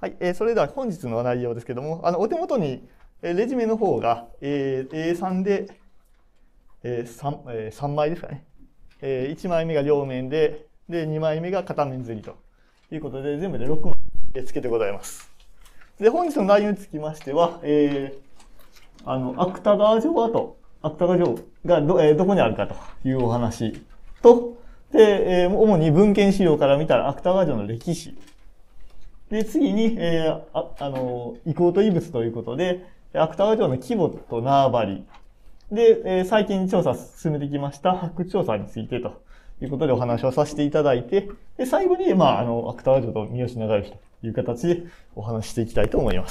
はい、それでは本日の内容ですけども、お手元にレジュメの方が A3 で3枚ですかね。1枚目が両面で、2枚目が片面刷りということで、全部で6枚つけてございます。で、本日の内容につきましては、芥川城跡、芥川城がどこにあるかというお話と、で、主に文献資料から見たら芥川城の歴史。で、次に、遺構と遺物ということで、芥川城の規模と縄張り。で、最近調査進めてきました発掘調査についてということでお話をさせていただいて、で、最後に、芥川城と三好長慶という形でお話ししていきたいと思います。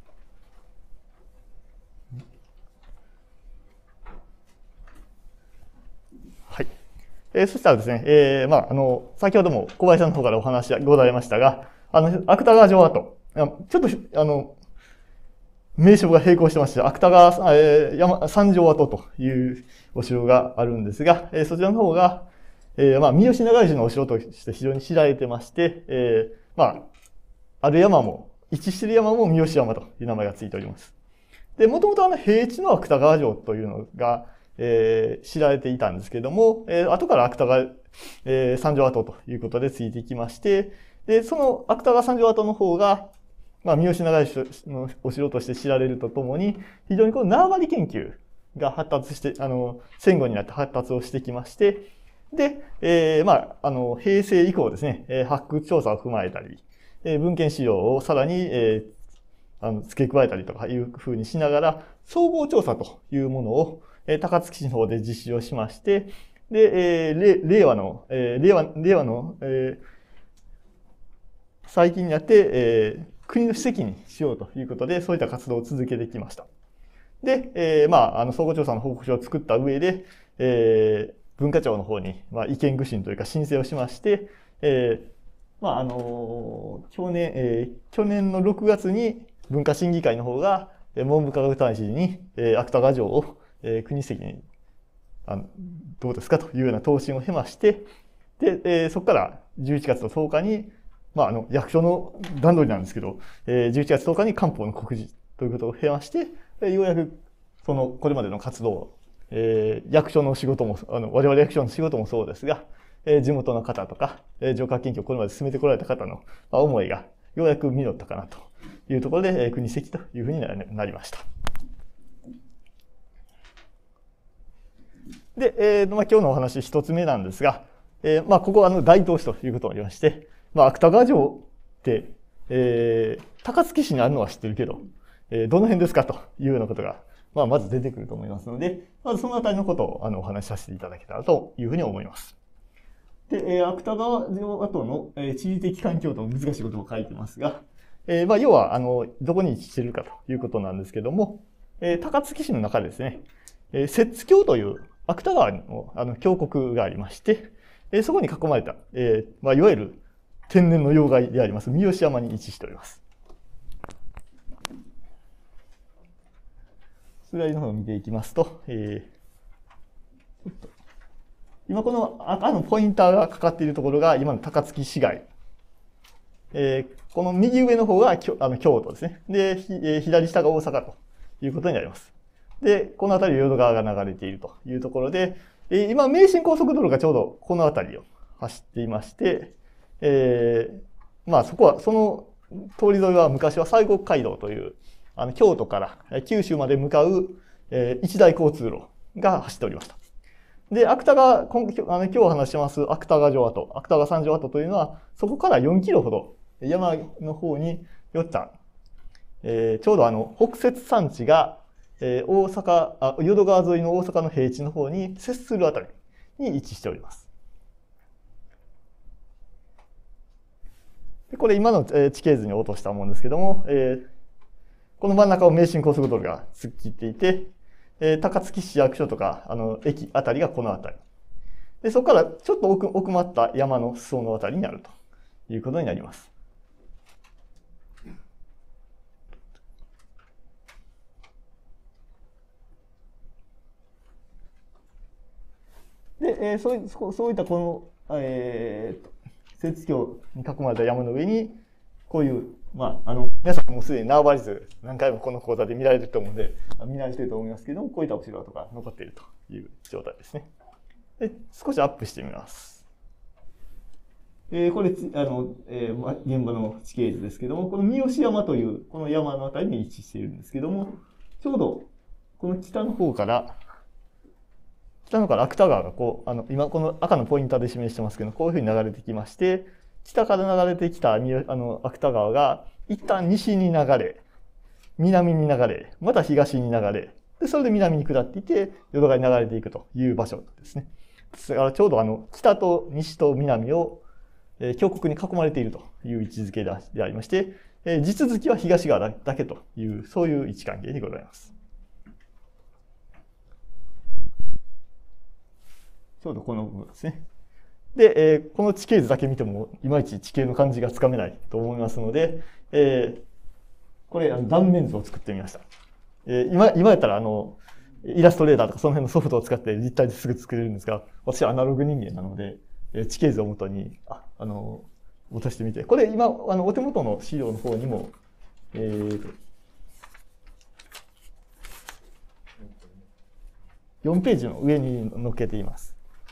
はい。そしたらですね、先ほども小林さんの方からお話がございましたが、芥川城跡、ちょっと、名称が並行してまして、芥川、三条跡というお城があるんですが、そちらの方が、三好長慶のお城として非常に知られてまして、ある山も、位置している山も三好山という名前がついております。で、もともと平地の芥川城というのが、知られていたんですけども、後から芥川、三条跡ということでついてきまして、で、その芥川三条跡の方が、三好長慶のお城として知られるとともに、非常にこの縄張り研究が発達して、戦後になって発達をしてきまして、で、平成以降ですね、発掘調査を踏まえたり、文献資料をさらに、付け加えたりとかいうふうにしながら、総合調査というものを、高槻市の方で実施をしまして、で、令和の、最近になって、国の史跡にしようということで、そういった活動を続けてきました。で、総合調査の報告書を作った上で、文化庁の方に、意見具申というか申請をしまして、去年の6月に文化審議会の方が、文部科学大臣に、芥川城を、国史跡に、どうですかというような答申を経まして、で、そこから11月の10日に、役所の段取りなんですけど、11月10日に官報の告示ということを経まして、ようやく、これまでの活動、役所の仕事も、我々役所の仕事もそうですが、地元の方とか、城郭研究をこれまで進めてこられた方の思いが、ようやく実ったかなというところで、国史跡というふうになりました。で、今日のお話一つ目なんですが、ここは大東市ということを言いまして、芥川城って、高槻市にあるのは知ってるけど、どの辺ですかというようなことが、まず出てくると思いますので、まずそのあたりのことをお話しさせていただけたらというふうに思います。で、芥川城跡の地理的環境と難しいことを書いてますが、要は、どこに位置しているかということなんですけども、高槻市の中でですね、摂津峡という芥川の峡谷がありまして、そこに囲まれた、いわゆる天然の要害であります三好山に位置しております。スライドの方を見ていきますと、今この赤のポインターがかかっているところが今の高槻市街。この右上の方が京都ですね。で、左下が大阪ということになります。で、この辺り淀川が流れているというところで、今、名神高速道路がちょうどこの辺りを走っていまして、そこは、その通り沿いは昔は西国街道という、京都から九州まで向かう、一大交通路が走っておりました。で、今日お話します芥川城跡、芥川三条跡というのは、そこから4キロほど山の方に寄った、ちょうど北摂山地が、淀川沿いの大阪の平地の方に接するあたりに位置しております。でこれ今の地形図に落としたものですけども、この真ん中を名神高速道路が突っ切っていて、高槻市役所とか駅あたりがこのあたり。でそこからちょっと奥まった山の裾のあたりにあるということになります。で、そういったこの、摂津峡に囲まれた山の上に、こういう、 皆さんもうすでに縄張り図何回もこの講座で見られてると思うので、見られてると思いますけども、こういったお城とか残っているという状態ですね。で、少しアップしてみます。これ、現場の地形図ですけども、この三好山という、この山のあたりに位置しているんですけども、ちょうど、この北の方から芥川が今この赤のポインターで示してますけど、こういうふうに流れてきまして、北から流れてきた芥川が、一旦西に流れ、南に流れ、また東に流れ、で、それで南に下っていて、淀川に流れていくという場所ですね。だからちょうど北と西と南を、峡谷に囲まれているという位置づけでありまして、地続きは東側だけという、そういう位置関係にございます。ちょうどこの部分ですね。で、この地形図だけ見ても、いまいち地形の感じがつかめないと思いますので、これ、断面図を作ってみました。今やったら、イラストレーターとかその辺のソフトを使って立体ですぐ作れるんですが、私はアナログ人間なので、地形図をもとに、落としてみて、これ今、お手元の資料の方にも、4ページの上に載っけています。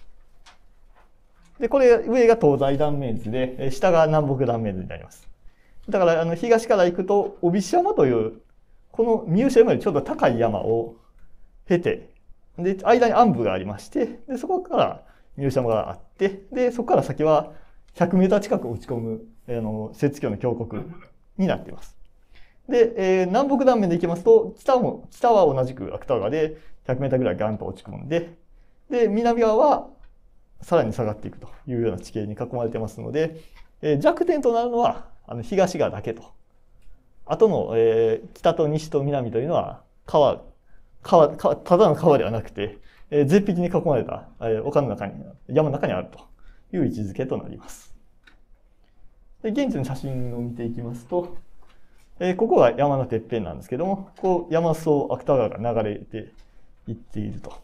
で、これ、上が東西断面図で、下が南北断面図になります。だから、東から行くと、帯山という、この三好山よりちょっと高い山を経て、で、間に暗部がありまして、で、そこから三好山があって、で、そこから先は100メーター近く落ち込む、雪橋の峡谷になっています。で、南北断面で行きますと、北は同じく芥川で100メーターぐらいガンと落ち込んで、で、南側はさらに下がっていくというような地形に囲まれてますので、弱点となるのは東側だけと。あとの、北と西と南というのはただの川ではなくて、絶壁に囲まれた丘の中に、山の中にあるという位置づけとなります。で、現地の写真を見ていきますと、ここが山のてっぺんなんですけども、こう山裾芥川が流れていっていると。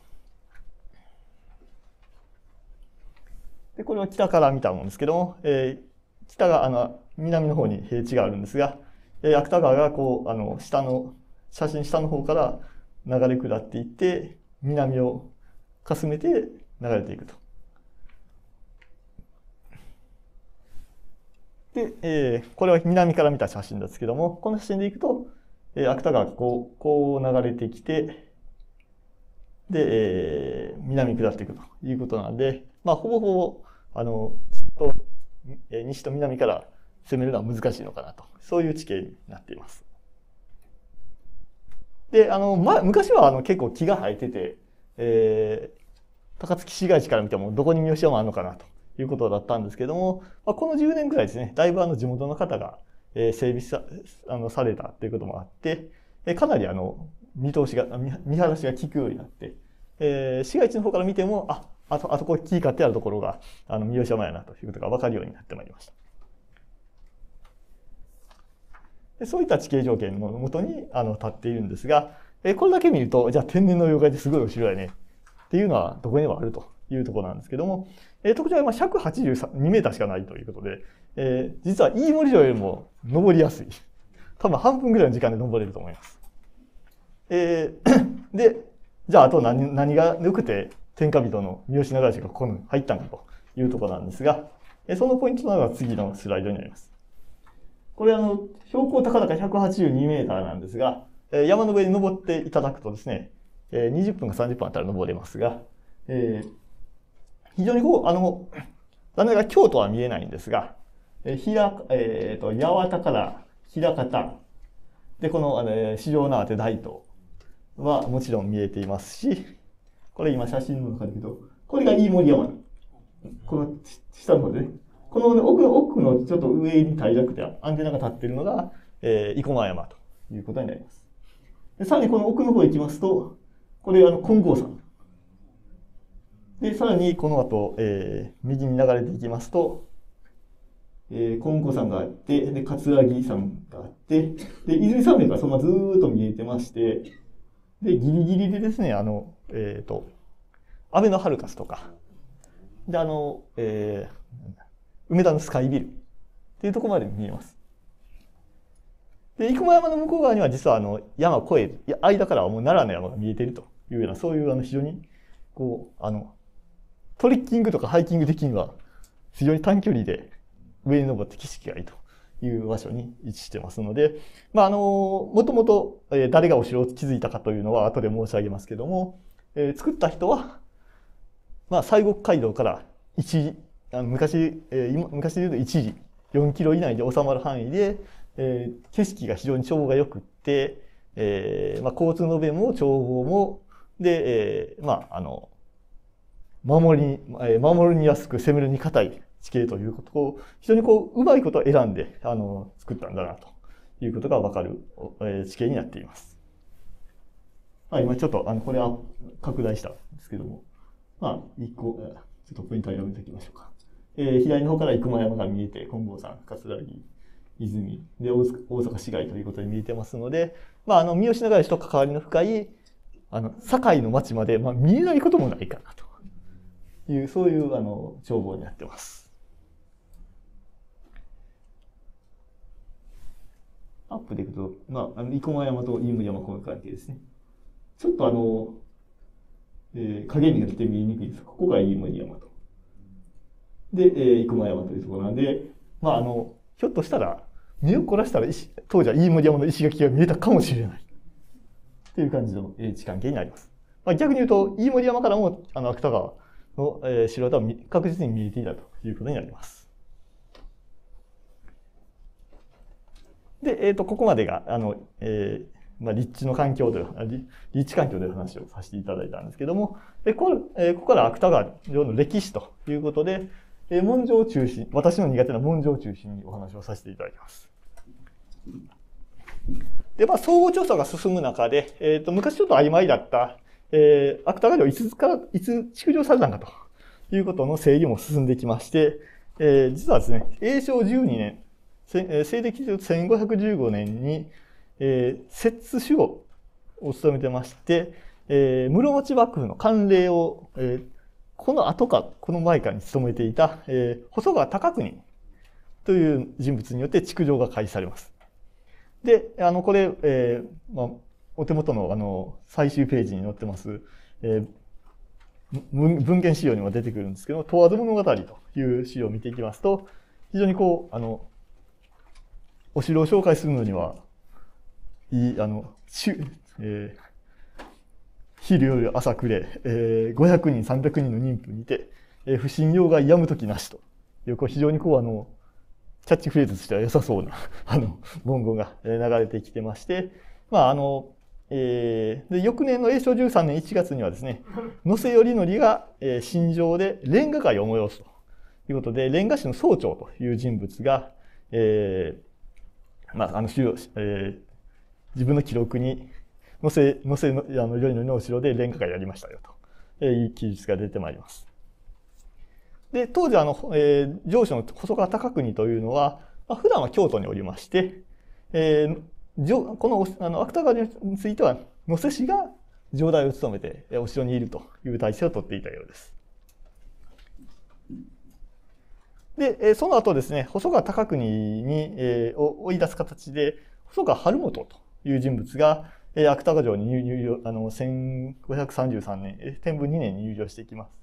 で、これは北から見たものですけども、北が南の方に平地があるんですが、芥川がこう写真下の方から流れ下っていって南をかすめて流れていくと。で、これは南から見た写真ですけども、この写真でいくと、芥川がこう流れてきて、で、南に下っていくということなので、ほぼほぼ西と南から攻めるのは難しいのかなと、そういう地形になっています。で、昔は結構木が生えてて、高槻市街地から見てもどこに三好山あるのかなということだったんですけども、この10年ぐらいですね、だいぶ地元の方が整備されたということもあって、かなり見晴らしが効くようになって、市街地の方から見ても、あそこ木買ってあるところが三好山やなということが分かるようになってまいりました。でそういった地形条件のもとに立っているんですが、これだけ見ると、じゃあ天然の妖怪ってすごいお城やねっていうのはどこにもあるというところなんですけども、特徴は182メーターしかないということで、実は飯盛城よりも登りやすい。多分半分ぐらいの時間で登れると思います。で、じゃああと何が良くて天下人の三好長慶がここに入ったのかというところなんですが、そのポイントなのが次のスライドになります。これ標高高々182メーターなんですが、山の上に登っていただくとですね、20分か30分あったら登れますが、非常に残念ながら京都は見えないんですが、八幡から枚方、で、この四条縄手大東はもちろん見えていますし、これ今写真の中で言うと、これが飯盛山。この下の方でね。この奥のちょっと上に平らくてアンテナが立っているのが、生駒山ということになります。でさらにこの奥の方へ行きますと、これ金剛山。で、さらにこの後、右に流れていきますと、金剛山があって、で、葛城山があって、で、泉山脈がそのままずーっと見えてまして、で、ギリギリでですね、アベノハルカスとか、で、梅田のスカイビルっていうところまで見えます。 で、生駒山の向こう側には実は山を越え、間からはもう奈良の山が見えているというような、そういう非常に、こう、トレッキングとかハイキング的には非常に短距離で上に登って景色がいいという場所に位置してますので、もともと誰がお城を築いたかというのは後で申し上げますけども、作った人は、西国街道から昔で言うと一里、4キロ以内で収まる範囲で、景色が非常に調が良くって、交通の便も眺望も、で、守るに安く攻めるに堅い地形ということを非常にうまいことを選んで作ったんだなということがわかる地形になっています。今ちょっとこれは拡大したんですけども、一個ちょっとポイントを読めておきましょうか。左の方から生駒山が見えて、金剛山、葛城、泉で大阪市街ということに見えてますので、三好長慶と関わりの深い堺の町まで、見えないこともないかなという、そういう眺望になってます。アップでいくと、生駒山と飯盛山こういう関係ですね。ちょっと影になって見えにくいです。ここが飯盛山と。で、生駒山というところなんで、ひょっとしたら、目を凝らしたら当時は飯盛山の石垣が見えたかもしれない。という感じの位置関係になります。逆に言うと、飯盛山からも芥川の城跡は確実に見えていたということになります。で、ここまでが、立地の環境立地環境で話をさせていただいたんですけども、ここから芥川城の歴史ということで、文書を中心、私の苦手な文書を中心にお話をさせていただきます。で、総合調査が進む中で、昔ちょっと曖昧だった、芥川城いつ築城されたのかということの整理も進んできまして、実はですね、永正12年、西暦1515年に、摂津守護を務めてまして、室町幕府の慣例を、この後かこの前かに務めていた、細川隆国という人物によって築城が開始されます。で、これ、お手元の最終ページに載ってます、文献資料にも出てくるんですけど、問わず物語という資料を見ていきますと、非常にお城を紹介するのには、昼夜朝暮れ、500人、300人の妊婦にて、不信用がやむときなしという、非常にキャッチフレーズとしては良さそうな、文言が流れてきてまして、で翌年の永正13年1月にはですね、野瀬頼則が新城でレンガ会を催すということで、レンガ師の総長という人物が、自分の記録に野瀬頼則のお城でレンガ会やりましたよという記述が出てまいります。で、当時城主の細川隆国というのは、普段は京都におりまして、この芥川については野瀬氏が城代を務めてお城にいるという体制をとっていたようです。で、その後ですね、細川隆国に追い出す形で、細川晴元という人物が芥川城に1533年、天文2年に入城してきます。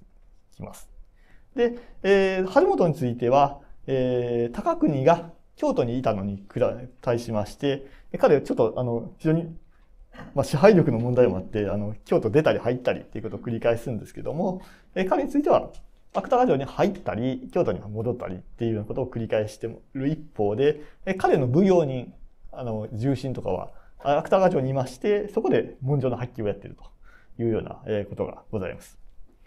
で、晴元については、隆国が京都にいたのに対しまして、彼はちょっと非常に、支配力の問題もあって、京都出たり入ったりっていうことを繰り返すんですけども、彼については、芥川城に入ったり、京都に戻ったりっていうようなことを繰り返している一方で、彼の奉行人、重臣とかは、芥川城にいまして、そこで文書の発揮をやっているというようなことがございます。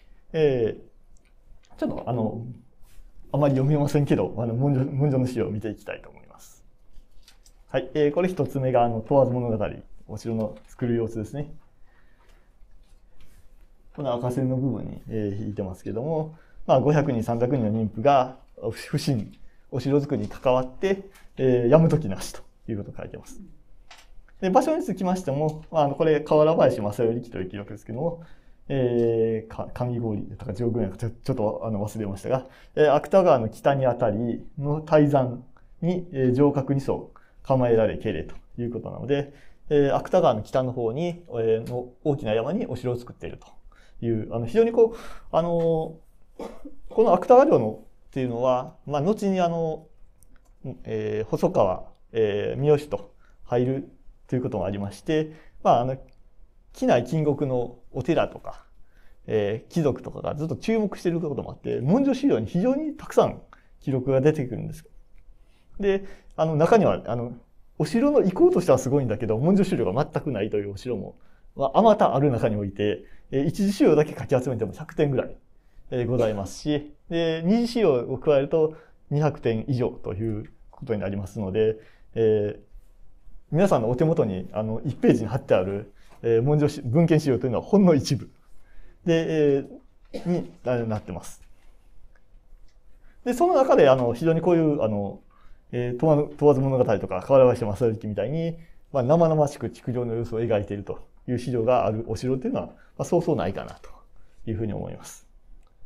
ちょっとあまり読めませんけど、文書の資料を見ていきたいと思います。はい、これ一つ目が問わず物語、お城の作る様子ですね。この赤線の部分に引いてますけども、500人、300人の妊婦が不審、お城作りに関わって、やむときなしということを書いてます。で、場所につきましても、これ、河原林正頼記という記録ですけども、上郡とか上郡やちょっと忘れましたが、芥川の北にあたりの大山に城郭に沿う構えられけれということなので、芥川の北の方に、の大きな山にお城を作っているという、非常にこの芥川城のっていうのは、後に細川、三好と入るということもありまして、畿内近国のお寺とか、貴族とかがずっと注目していることもあって、文書資料に非常にたくさん記録が出てくるんです。で、中には、お城の遺構としてはすごいんだけど、文書資料が全くないというお城も、あまたある中において、一次資料だけ書き集めても100点ぐらい、ございますし、で、二次資料を加えると200点以上ということになりますので、皆さんのお手元に1ページに貼ってある、文献資料というのはほんの一部で、になってます。で、その中で非常にこういう問わず物語とか河原橋正行みたいに、生々しく築城の様子を描いているという資料があるお城というのは、そうそうないかなというふうに思います。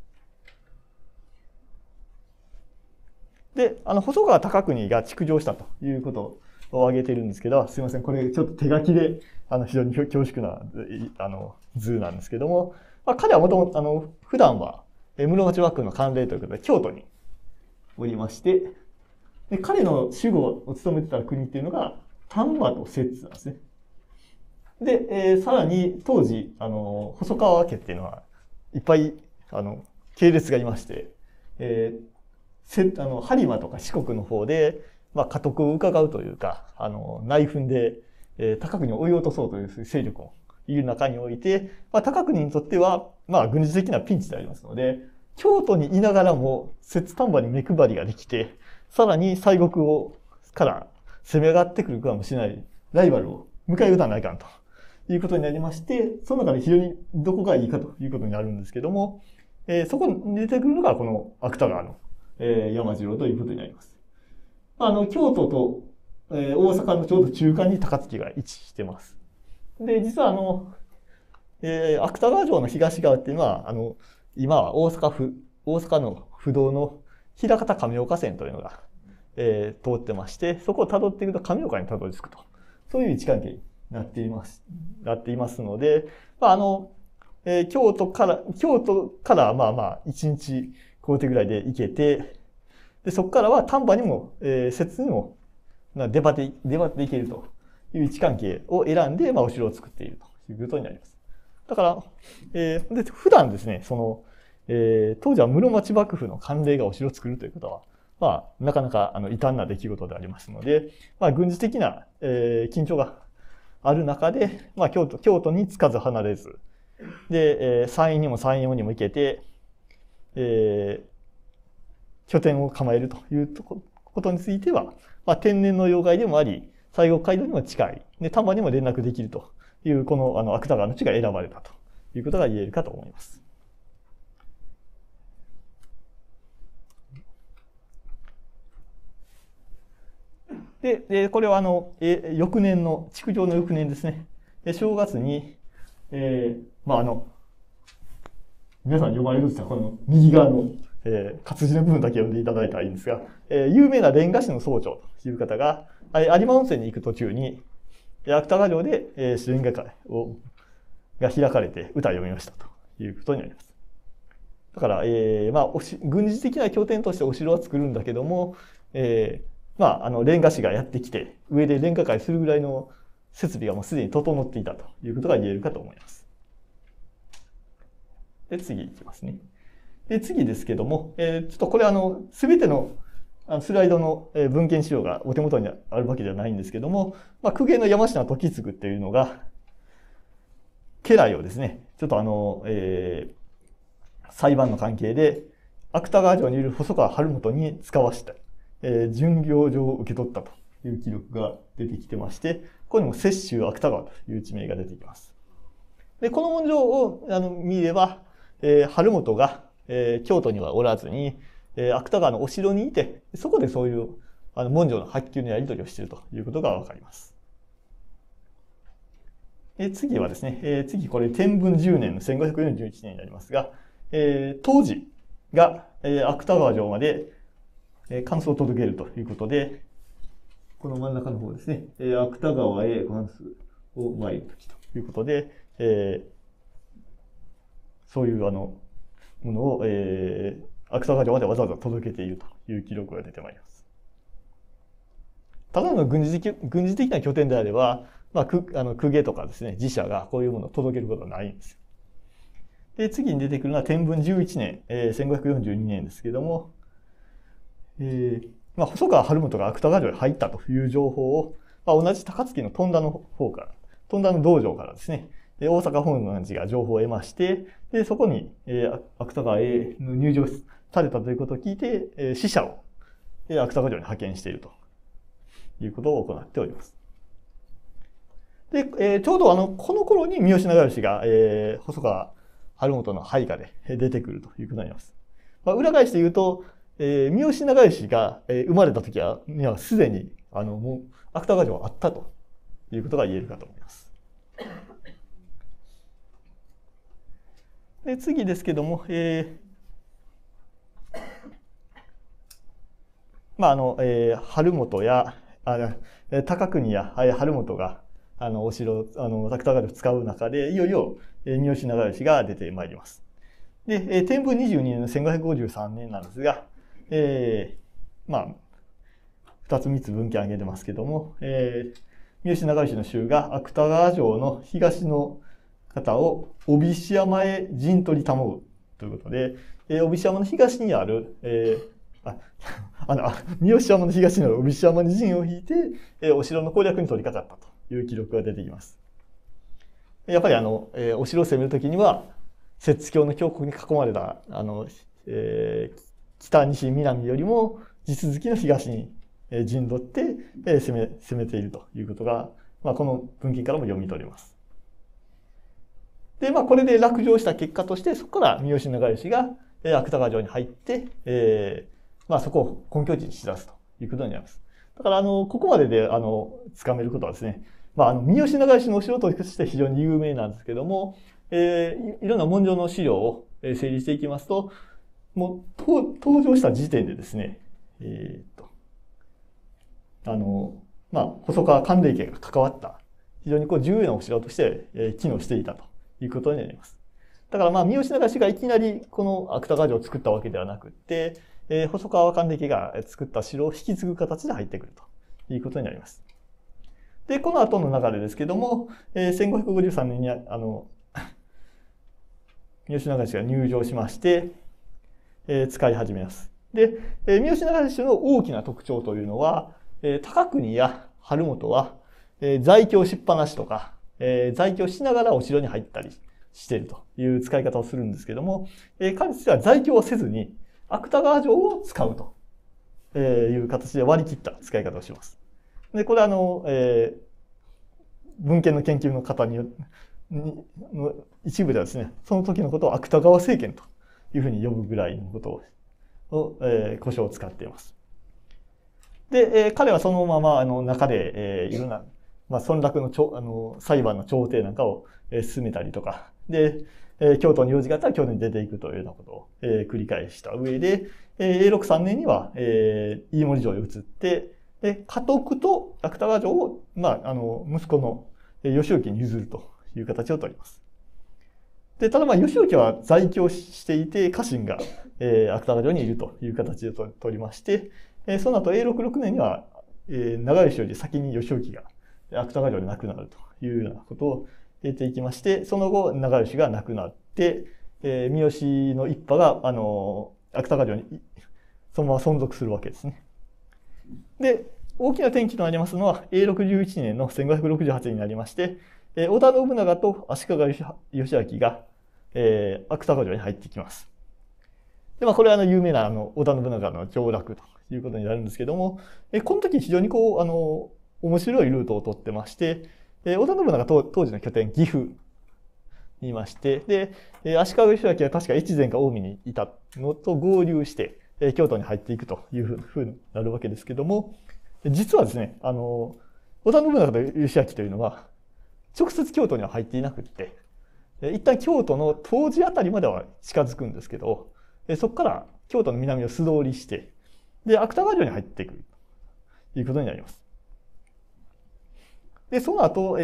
で、細川隆国が築城したということを挙げているんですけど、すいません、これちょっと手書きで、非常に恐縮な、図なんですけども、彼はもともと、普段は、室町幕府の慣例ということで、京都におりまして、で彼の守護を務めてた国っていうのが、丹波と摂津なんですね。で、さらに、当時、細川家っていうのは、いっぱい、系列がいまして、播磨とか四国の方で、家督を伺うというか、内紛で、高国を追い落とそうという勢力をいう中において、高国にとっては、軍事的なピンチでありますので、京都にいながらも、摂津丹波に目配りができて、さらに西国から攻め上がってくるかもしれないライバルを迎え撃たないかんということになりまして、その中で非常にどこがいいかということになるんですけども、そこに出てくるのがこの芥川の、山城ということになります。京都と、大阪のちょうど中間に高槻が位置してます。で、実は芥川城の東側っていうのは、今は大阪の不動の枚方亀岡線というのが、通ってまして、そこを辿っていくと亀岡に辿り着くと。そういう位置関係になっています。ので、京都から1日工程ぐらいで行けて、で、そこからは丹波にも、摂津にも、出張っていけるという位置関係を選んで、お城を作っているということになります。だから、で普段ですね、当時は室町幕府の慣例がお城を作るということは、なかなか異端な出来事でありますので、軍事的な、緊張がある中で、京都につかず離れず、で、山陰にも山陽にも行けて、拠点を構えるということについては、天然の要害でもあり、西国街道にも近い、で、丹波にも連絡できるという、この芥川の地が選ばれたということが言えるかと思います。で、これは翌年の、築城の翌年ですね。正月に、皆さん読まれるとしたら、この右側の、活字の部分だけ読んでいただいたらいいんですが、有名な煉瓦師の総長という方が、有馬温泉に行く途中に、芥川城で、煉瓦会が開かれて歌を読みましたということになります。だから、軍事的な拠点としてお城は作るんだけども、煉瓦師がやってきて、上で煉瓦会するぐらいの設備がもうすでに整っていたということが言えるかと思います。で、次いきますね。で、次ですけども、ちょっとこれすべてのスライドの文献資料がお手元にあるわけではないんですけども、公家の山科時次っていうのが、家来をですね、ちょっと裁判の関係で、芥川城にいる細川晴元に使わした、巡業状を受け取ったという記録が出てきてまして、ここにも雪舟芥川という地名が出てきます。で、この文書を見れば、晴元が、京都にはおらずに、芥川のお城にいて、そこでそういう文書の発給のやり取りをしているということがわかります。次はですね、次これ天文10年の1541年になりますが、当時が芥川城まで感想を届けるということで、 この真ん中の方ですね、芥川へ関数を参るときということで、そういうものを、芥川城までわざわざ届けているという記録が出てまいります。ただの軍事的な拠点であれば、公家とかですね、寺社がこういうものを届けることはないんです。で、次に出てくるのは天文11年、1542年ですけども、細川晴元が芥川城に入ったという情報を、同じ高槻の富田の方から、富田の道場からですね、大阪本願寺が情報を得まして、で、そこに、芥川へ入城されたということを聞いて、使者を、芥川城に派遣しているということを行っております。で、ちょうどこの頃に三好長慶が、細川晴元の配下で出てくるということになります。裏返して言うと、三好長慶が生まれた時にはすでにもう芥川城があったということが言えるかと思います。で、次ですけども、晴元や高国や晴元がお城芥川城を使う中でいよいよ三好長慶が出てまいります。で、天文22年の1553年なんですが、2つ3つ文献挙げてますけども、三好長慶の衆が芥川城の東の方を帯石山へ陣取りたもうということで、帯石山の東にある、三好山の東にある帯石山に陣を引いて、お城の攻略に取り掛かったという記録が出てきます。やっぱりお城を攻めるときには、摂津峡の峡谷に囲まれた北、西、南よりも地続きの東に陣取って攻めているということが、この文献からも読み取れます。で、これで落城した結果として、そこから三好長慶が芥川城に入って、そこを根拠地にしだすということになります。だから、ここまでで、つかめることはですね、三好長慶のお城として非常に有名なんですけども、いろんな文書の資料を整理していきますと、もう登場した時点でですね、細川関連家が関わった非常に重要なお城として機能していたということになります。だから三好長慶がいきなりこの芥川城を作ったわけではなくって、細川関連家が作った城を引き継ぐ形で入ってくるということになります。で、この後の流れですけども、1553年に三好長慶が入城しまして、使い始めます。で、三好長慶の大きな特徴というのは、高国や晴元は、在京しっぱなしとか、在京しながらお城に入ったりしているという使い方をするんですけども、彼としては在京はせずに芥川城を使うという形で割り切った使い方をします。で、これは文献の研究の方の一部ではですね、その時のことを芥川政権というふうに呼ぶぐらいのことを、呼称を使っています。で、彼はそのまま中で、いろんな、村落の裁判の調停なんかを進めたりとか、で、京都に用事があったら京都に出ていくというようなことを繰り返した上で、永禄3年には飯盛城へ移って、で、家督と芥川城を、息子の義行に譲るという形をとります。で、ただ義行は在京していて、家臣が芥川城にいるという形でとりまして、その後永禄6年には長慶より先に義行が芥川城で亡くなるというようなことを得ていきまして、その後長慶が亡くなって、三好の一派が芥川城にそのまま存続するわけですね。で、大きな転機となりますのは永禄11年の1568年になりまして、織田信長と足利義昭が芥川城に入ってきます。で、これは有名な織田信長の上洛ということになるんですけども、この時非常に面白いルートを取ってまして、織田信長当時の拠点岐阜にいまして、で、足利義昭は確か越前か近江にいたのと合流して、京都に入っていくというふうになるわけですけども、実はですね、織田信長と義昭というのは、直接京都には入っていなくって、一旦京都の東寺あたりまでは近づくんですけど、そこから京都の南を素通りして、で、芥川城に入っていくということになります。 で、その後、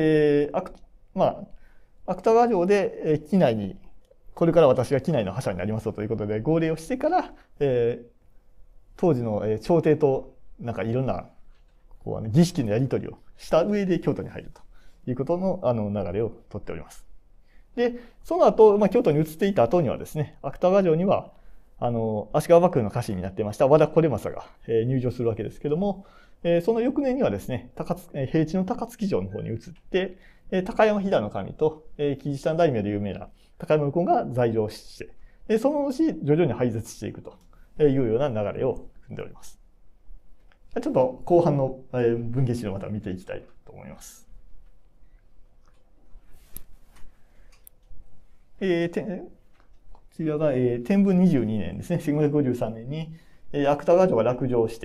芥川城で、畿内に、これから私が畿内の覇者になりますということで号令をしてから、当時の朝廷となんかいろんなこう儀式のやり取りをした上で京都に入るということの流れをとっております。で、その後、京都に移っていた後にはですね、芥川城には足利幕府の家臣になっていました和田惟政が入城するわけですけども、その翌年にはですね、平地の高槻城の方に移って、高山飛騨の神とキリシタン大名で有名な高山右近が在城して、その後徐々に廃絶していくというような流れを踏んでおります。ちょっと後半の文芸資料をまた見ていきたいと思います。こちらが天文22年ですね、1553年に芥川城が落城して、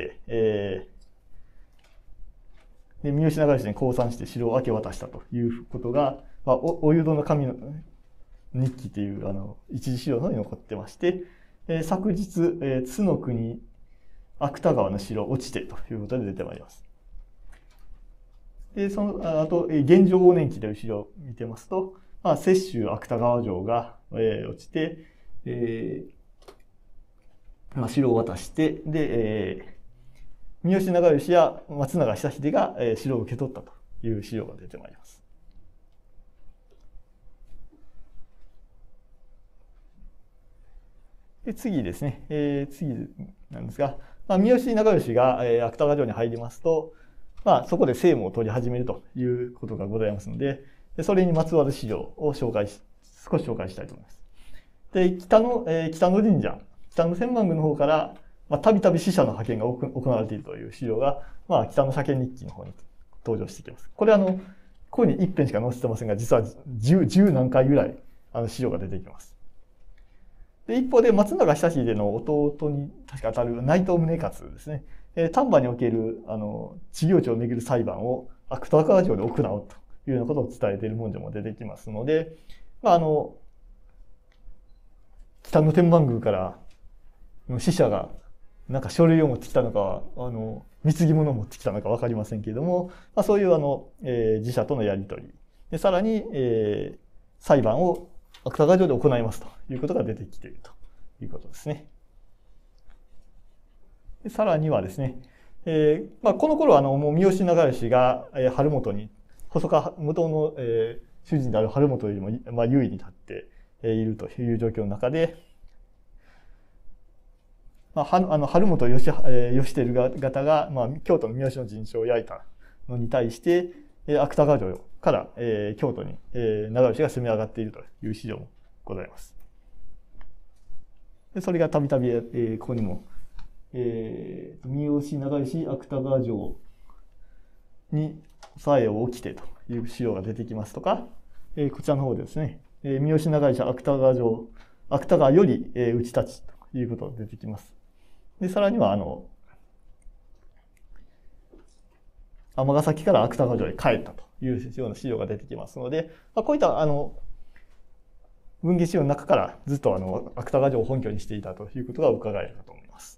で三好長慶に降参して城を明け渡したということが、お湯戸の神の日記という一次資料の方に残ってまして、昨日、津の国芥川の城落ちてということで出てまいります。で、その後、現状応年記という資料を見てますと、雪舟芥川城が、落ちて、城を渡して、で、三好長慶や松永久秀が、城を受け取ったという資料が出てまいります。で次ですね、次なんですが、三好長慶が、芥川城に入りますと、そこで政務を取り始めるということがございますので、それにまつわる資料を少し紹介したいと思います。で、北野神社、北野天満宮の方から、たびたび使者の派遣が行われているという資料が、北野社日記の方に登場してきます。これここに一編しか載せてませんが、実は10何回ぐらい資料が出てきます。で一方で松永久秀の弟に確か当たる内藤宗勝ですね、丹波における知行地をめぐる裁判を芥川城で行うというようなことを伝えている文書も出てきますので、北野天満宮から使者がなんか書類を持ってきたのか貢ぎ物を持ってきたのか分かりませんけれども、そういう寺社とのやり取りで、さらに、裁判を芥川城で行いますということが出てきているということですね。でさらにはですね、この頃はもう三好長慶が晴元に細川元の、主人である晴元よりも、優位に立っているという状況の中で、晴元義輝方が、京都の三好の陣地を焼いたのに対して、芥川城から、京都に、長慶が攻め上がっているという資料もございます。でそれがたびたびここにも、三好長慶芥川城に抑えを起きてという資料が出てきますとか、こちらの方でですね、三好長慶芥川より討ち立ちということが出てきます。でさらには尼崎から芥川城へ帰ったというような資料が出てきますので、こういった文芸資料の中からずっと芥川城を本拠にしていたということが伺えるかと思います。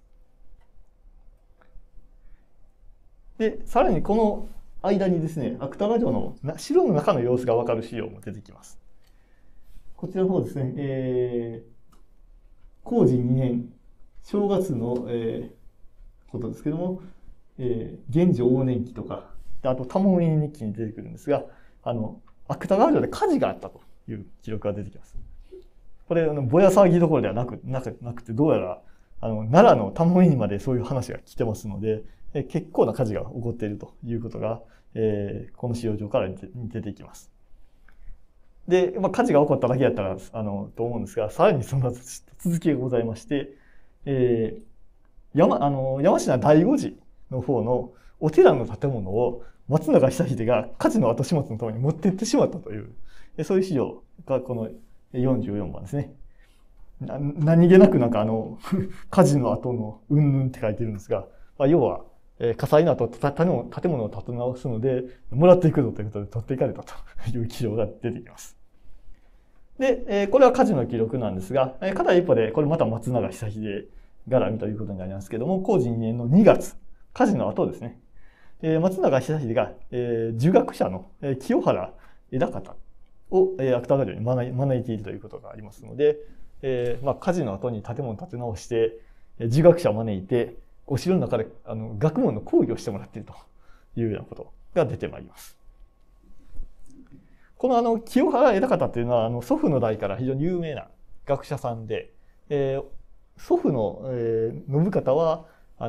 でさらにこの間にですね、芥川城の城の中の様子が分かる資料も出てきます。こちらの方ですね、弘治2年正月の、ことですけども、現状応年記とか、あと多聞院日記に出てくるんですが、芥川城で火事があったという記録が出てきます。これぼや騒ぎどころではなくて、どうやら奈良の多聞院にまでそういう話が来てますので、結構な火事が起こっているということが、この資料上から出てきます。で、火事が起こっただけやったらと思うんですが、さらにその続きがございまして、山科第五寺の方のお寺の建物を松永久秀が火事の後始末のために持っていってしまったという、そういう資料がこの44番ですね。何気なくなんか火事の後のうんぬんって書いてるんですが、要は火災の後建物を建て直すのでもらっていくぞということで取っていかれたという記録が出てきます。で、これは火事の記録なんですが、片一方でこれまた松永久秀絡みということになりますけども、弘治2年の2月、火事の後ですね。 松永久秀が、儒学者の清原枝方を芥川城に招いているということがありますので、火事の後に建物を建て直して儒学者を招いてお城の中で学問の講義をしてもらっているというようなことが出てまいります。この清原枝方というのは祖父の代から非常に有名な学者さんで、祖父の、信方は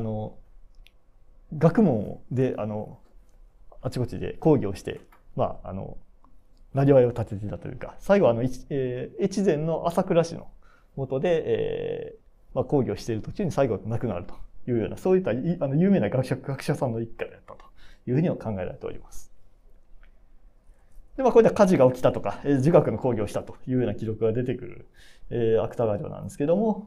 学問であちこちで講義をしてなりわいを立てていたというか、最後越前の朝倉氏の下で、講義をしている途中に最後亡くなるというような、そういった有名な学者さんの一家であったというふうには考えられております。で、こういった火事が起きたとか、儒学の講義をしたというような記録が出てくる、芥川城なんですけども、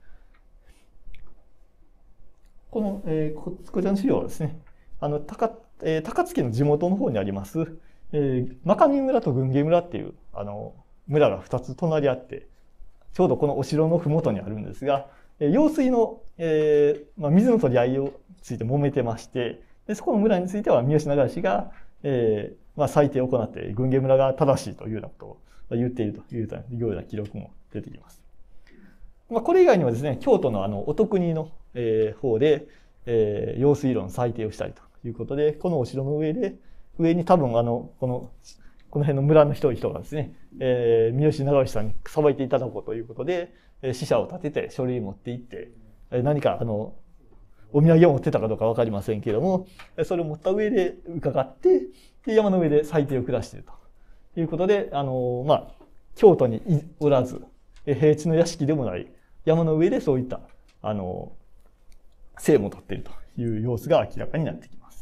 こちらの資料はですね、高槻の地元の方にあります、真上村と郡家村っていう村が2つ隣り合って、ちょうどこのお城の麓にあるんですが、用水の、水の取り合いについて揉めてまして、でそこの村については三好長慶が、裁定を行って郡家村が正しいというようなことを言っているというような記録も出てきます。これ以外にもですね、京都の音国の方で用水路の裁定をしたりということで、このお城の上に多分この辺の村の人がですね、三好長慶さんに裁いていただこうということで、使者を立てて書類を持って行って、何かお土産を持ってたかどうか分かりませんけれども、それを持った上で伺って、で山の上で裁定を下しているということで、京都におらず、平地の屋敷でもない山の上でそういった政務を取っているという様子が明らかになってきます。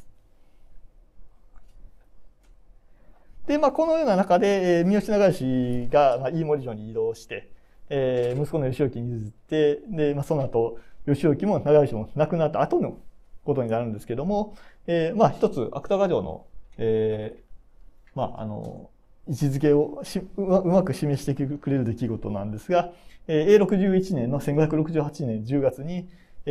で、このような中で、三好長慶が飯盛城に移動して、息子の義興に譲って、で、その後、義興も長慶も亡くなった後のことになるんですけども、一つ、芥川城の、位置づけをうまく示してくれる出来事なんですが、永禄11年の1568年10月に、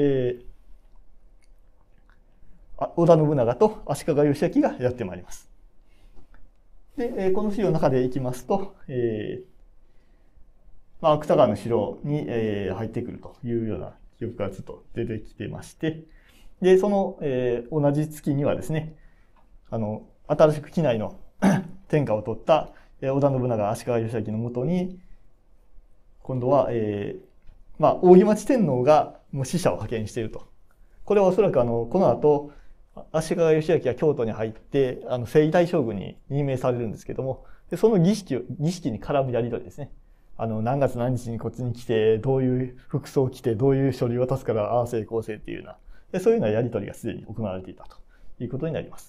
織田信長と足利義昭がやってまいります。で、この資料の中でいきますと、芥川の城に入ってくるというような記憶がずっと出てきてまして、で、その同じ月にはですね、新しく畿内の天下を取った織田信長、足利義昭のもとに、今度は、扇町天皇がもう使者を派遣していると。これはおそらくこの後、足利義昭が京都に入って、征夷大将軍に任命されるんですけども、でその儀式に絡むやり取りですね。何月何日にこっちに来て、どういう服装を着て、どういう書類を渡すから、ああせいこうせいっていうような、でそういうようなやり取りがすでに行われていたということになります。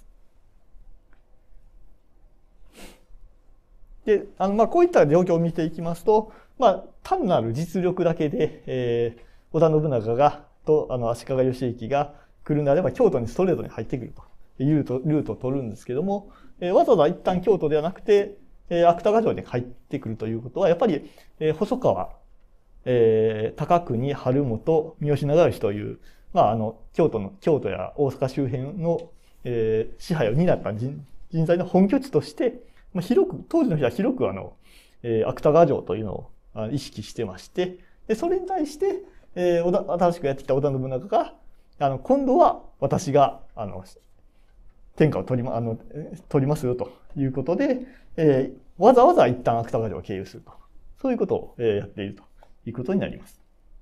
で、こういった状況を見ていきますと、単なる実力だけで、織田信長と足利義昭が来るなれば、京都にストレートに入ってくるというルートを取るんですけども、わざわざ一旦京都ではなくて、芥川城に入ってくるということは、やっぱり、細川、高国、春本、三好長慶という、京都や大阪周辺の、支配を担った人材の本拠地として、当時の人は広く芥川城というのを意識してまして、でそれに対して、新しくやってきた織田信長が、今度は私が、天下を取りますよということで、わざわざ一旦芥川城を経由すると。そういうことをやっているということになります。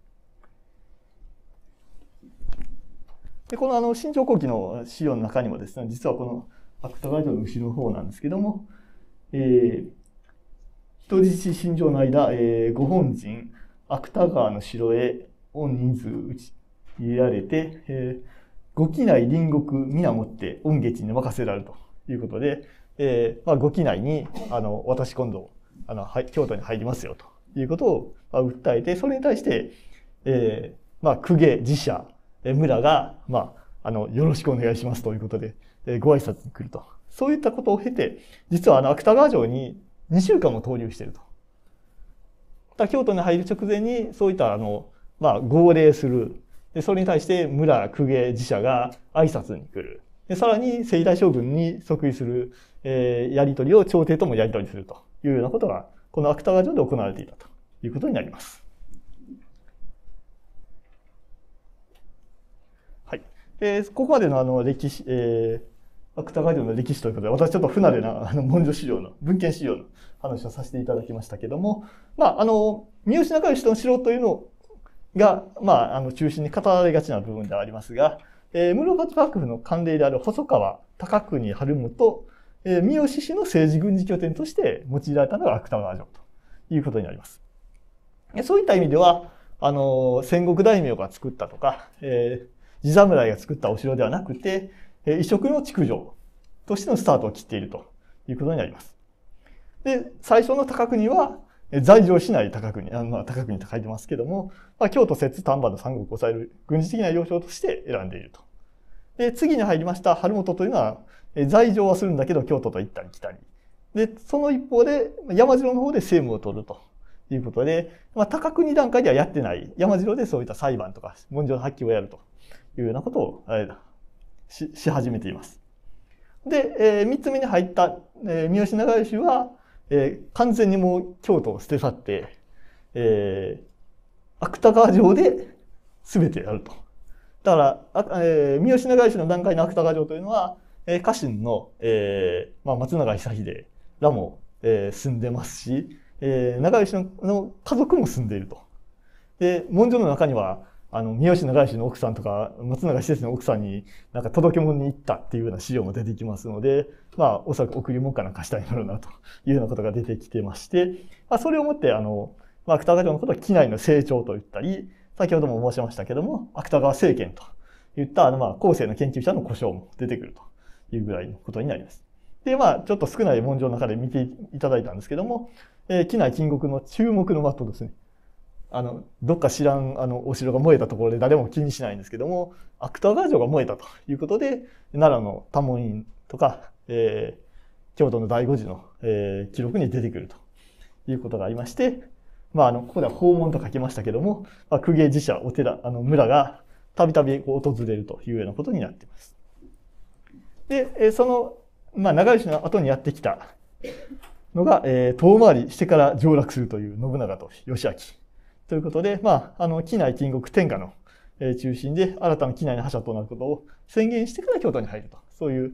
で、この新朝後期の資料の中にもですね、実はこの芥川城の後ろの方なんですけども、人質新城の間、ご本陣、芥川の城へ御人数打ち入れられて、ご畿内隣国皆もって御下地に任せられるということで、ご畿内に私今度京都に入りますよということを訴えて、それに対して、公家寺社村が、よろしくお願いしますということで、ご挨拶に来ると。そういったことを経て、実は芥川城に2週間も逗留していると。京都に入る直前に、そういった号令する。でそれに対して村、公家、寺社が挨拶に来る。 でさらに征夷大将軍に即位する、やり取りを朝廷ともやり取りするというようなことが、この芥川城で行われていたということになります。はい。ここまでの歴史、芥川城の歴史ということで、私ちょっと不慣れな文書資料の、文献資料の話をさせていただきましたけども、三好長慶の城というのが、中心に語られがちな部分ではありますが、室町幕府の慣例である細川、高国、晴元、三好氏の政治軍事拠点として用いられたのが芥川城ということになります。そういった意味では、戦国大名が作ったとか、地侍が作ったお城ではなくて、異色の築城としてのスタートを切っているということになります。で、最初の高国は、在城しない高国、高国と書いてますけども、京都、摂津、丹波の三国を抑える軍事的な要衝として選んでいると。で、次に入りました晴元というのは、在城はするんだけど、京都と行ったり来たり。で、その一方で、山城の方で政務を取るということで、高国段階ではやってない、山城でそういった裁判とか、文書の発揮をやるというようなことをし始めています。で、三つ目に入った、三好長慶は、完全にもう京都を捨て去って、芥川城で全てやると。だから、三好長慶の段階の芥川城というのは、家臣の、松永久秀らも、住んでますし、長慶の家族も住んでいると。で、文書の中には、三好長慶の奥さんとか、松永施設の奥さんになんか届け物に行ったっていうような資料も出てきますので、おそらく贈り物かなんかしたいんだろうなというようなことが出てきてまして、それをもって、芥川城のことを畿内の成長と言ったり、先ほども申しましたけども、芥川政権といった、後世の研究者の呼称も出てくるというぐらいのことになります。で、ちょっと少ない文書の中で見ていただいたんですけども、畿内近国の注目の的ですね。どっか知らん、お城が燃えたところで誰も気にしないんですけども、芥川城が燃えたということで、奈良の多聞院とか、京都の醍醐寺の、記録に出てくるということがありまして、ここでは訪問と書きましたけども、公家寺社、お寺、村がたびたび訪れるというようなことになっています。で、その、長慶の後にやってきたのが、遠回りしてから上洛するという信長と義昭。ということで、畿内近国天下の中心で新たな畿内の覇者となることを宣言してから京都に入ると。そういう、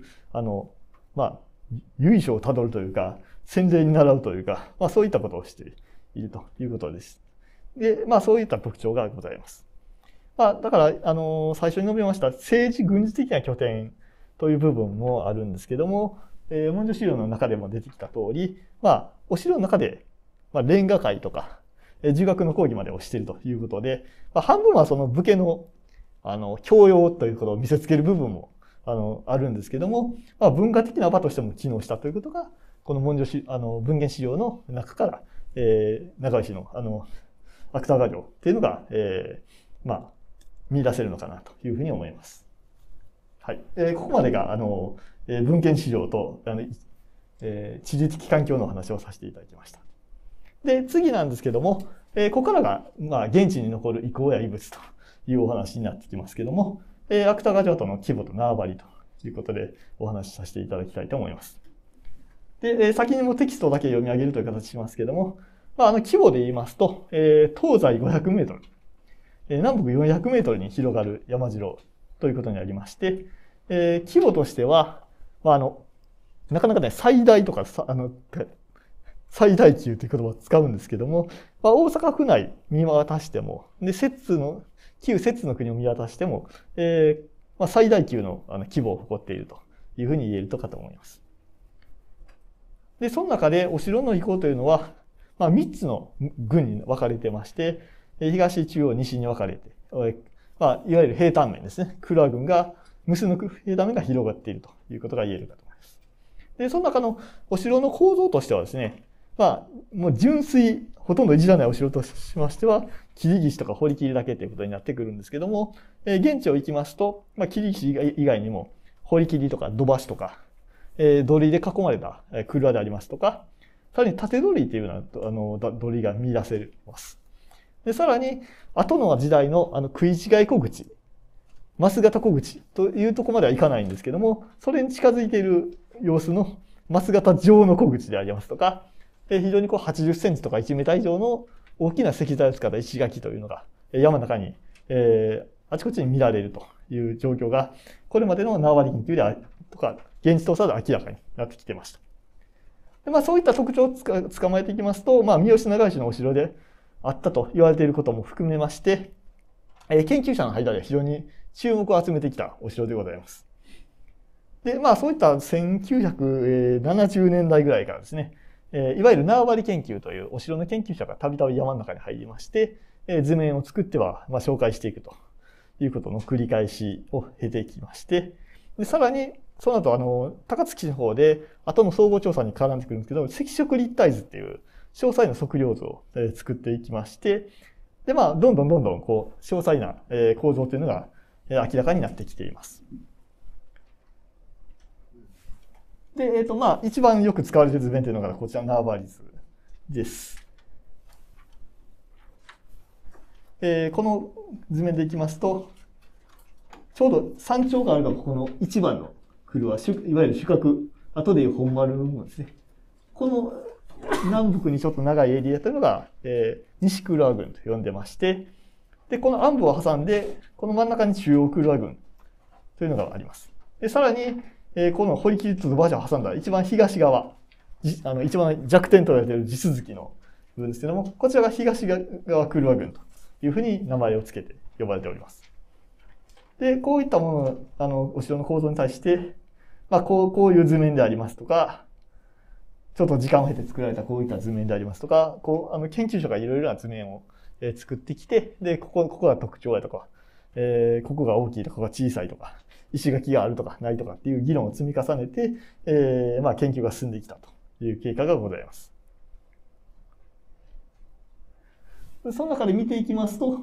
由緒をたどるというか、先例に習うというか、そういったことをしているということです。で、そういった特徴がございます。だから、最初に述べました政治軍事的な拠点という部分もあるんですけども、文書資料の中でも出てきた通り、お城の中で、連歌会とか、儒学の講義までをしているということで、半分はその武家の、教養ということを見せつける部分も、あるんですけども、文化的な場としても機能したということが、この文献資料の中から、長慶の、芥川城っていうのが、見出せるのかなというふうに思います。はい。ここまでが、文献資料と、地理的環境の話をさせていただきました。で、次なんですけども、ここからが、現地に残る遺構や遺物というお話になってきますけども、芥川城との規模と縄張りということでお話しさせていただきたいと思います。で、先にもテキストだけ読み上げるという形しますけども、規模で言いますと、東西500メートル、南北400メートルに広がる山城ということになりまして、規模としては、なかなかね、最大とか、最大級という言葉を使うんですけども、大阪府内見渡しても、で、旧摂津の国を見渡しても、最大級の規模を誇っているというふうに言えるとかと思います。で、その中でお城の遺構というのは、3つの郡に分かれてまして、東、中央、西に分かれて、いわゆる平坦面ですね。鞍馬郡が結ぶ平坦面が広がっているということが言えるかと思います。で、その中のお城の構造としてはですね、もう純粋、ほとんどいじらないお城としましては、切り岸とか堀切だけということになってくるんですけども、現地を行きますと、切り岸以外にも、堀切とか土橋とか、土塁で囲まれた蔵でありますとか、さらに縦土塁というような土塁が見出せます。で、さらに、後の時代の食い違い小口枡形小口というところまではいかないんですけども、それに近づいている様子の枡形状の小口でありますとか、非常に80センチとか1メーター以上の大きな石材を使った石垣というのが山の中に、あちこちに見られるという状況が、これまでの縄張り研究でとか、現地調査で明らかになってきていました。でそういった特徴を捕まえていきますと、三好長慶のお城であったと言われていることも含めまして、研究者の間で非常に注目を集めてきたお城でございます。で、そういった1970年代ぐらいからですね、いわゆる縄張り研究というお城の研究者がたびたび山の中に入りまして、図面を作っては紹介していくということの繰り返しを経てきまして、でさらにその後高槻の方で後の総合調査に絡んでくるんですけど、赤色立体図っていう詳細な測量図を作っていきまして、でどんどんこう詳細な構造というのが明らかになってきています。で、一番よく使われている図面というのがこちらの縄張り図です。この図面でいきますと、ちょうど山頂があるのがこの一番の黒はいわゆる主角、後でいう本丸の部分ですね。この南北にちょっと長いエリアというのが、西黒輪郡と呼んでまして、で、この暗部を挟んで、この真ん中に中央黒輪郡というのがあります。で、さらに、この堀切と馬車を挟んだ一番東側、一番弱点と言われている地続きの部分ですけども、こちらが東側黒輪郡というふうに名前を付けて呼ばれております。で、こういったもの、お城の構造に対して、こういう図面でありますとか、ちょっと時間を経て作られたこういった図面でありますとか、研究者がいろいろな図面を作ってきて、で、ここが特徴やとか、ここが大きいとか、ここが小さいとか、石垣があるとかないとかっていう議論を積み重ねて、研究が進んできたという経過がございます。その中で見ていきますと、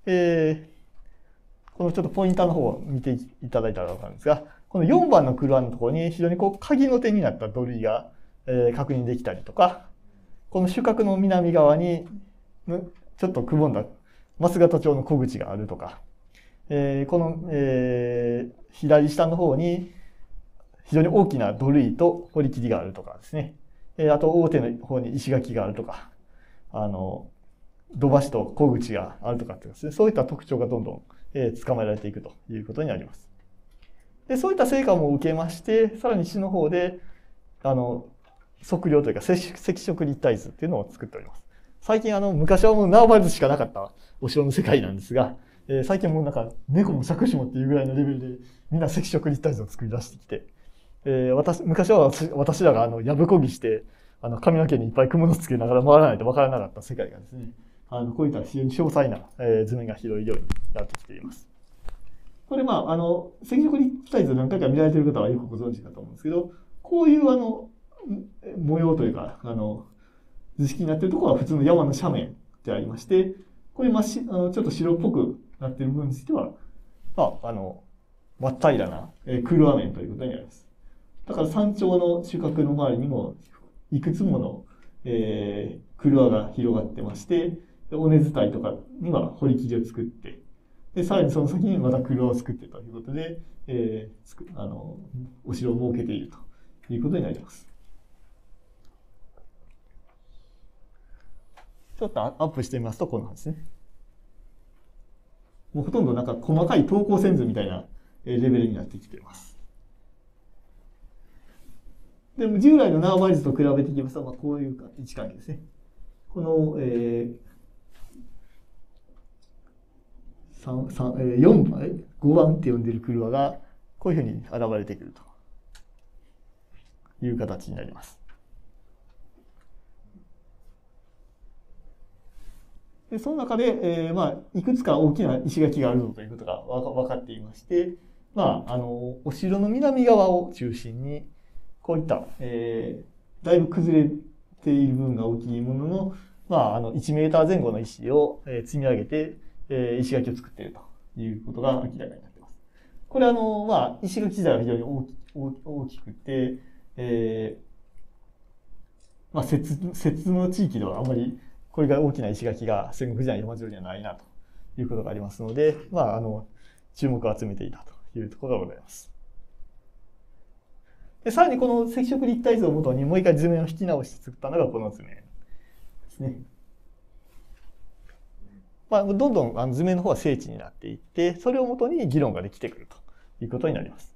このちょっとポインターの方を見ていただいたらわかるんですが、この4番の黒輪のところに非常に鍵の手になった土塁が確認できたりとか、この主角の南側にちょっとくぼんだ枡形調の小口があるとか、この、左下の方に非常に大きな土塁と堀切があるとかですね、あと大手の方に石垣があるとか、土橋と小口があるとかってですね、そういった特徴がどんどん捕まえられていくということになります。で、そういった成果も受けまして、さらに市の方で測量というか赤色立体図っていうのを作っております。最近昔はもう縄張り図しかなかったお城の世界なんですが、最近もうなんか猫も杓子もっていうぐらいのレベルでみんな赤色立体図を作り出してきて、昔は私らがやぶこぎして髪の毛にいっぱい蜘蛛のつけながら回らないと分からなかった世界がですね、こういった非常に詳細な図面が広いようになってきています。これ赤色立体図何回か見られている方はよくご存知かと思うんですけど、こういう模様というか図式になっているところは普通の山の斜面でありまして、これちょっと白っぽくなっている部分については真っ平らな黒輪面ということになります。だから山頂の主角の周りにもいくつもの黒輪が広がってまして、尾根伝いとかには堀切を作って、でさらにその先にまた黒輪を作ってということで、お城を設けているということになります。ちょっとアップしてみますとこんな感じですね。もうほとんどなんか細かい等高線図みたいなレベルになってきています。でも従来の縄張り図と比べていきますと、こういう位置関係ですね。この、4番、5番って呼んでいる黒輪がこういうふうに現れてくるという形になります。でその中で、いくつか大きな石垣があるぞということが分かっていまして、お城の南側を中心に、こういった、だいぶ崩れている部分が大きいものの、1メーター前後の石を積み上げて、石垣を作っているということが明らかになっています。これ石垣自体は非常に大きくて、摂津の地域ではあまりこれが大きな石垣が戦国時代の山城にはないなということがありますので、 注目を集めていたというところがございます。でさらにこの赤色立体図をもとにもう一回図面を引き直して作ったのがこの図面ですね。どんどん図面の方は精緻になっていって、それをもとに議論ができてくるということになります。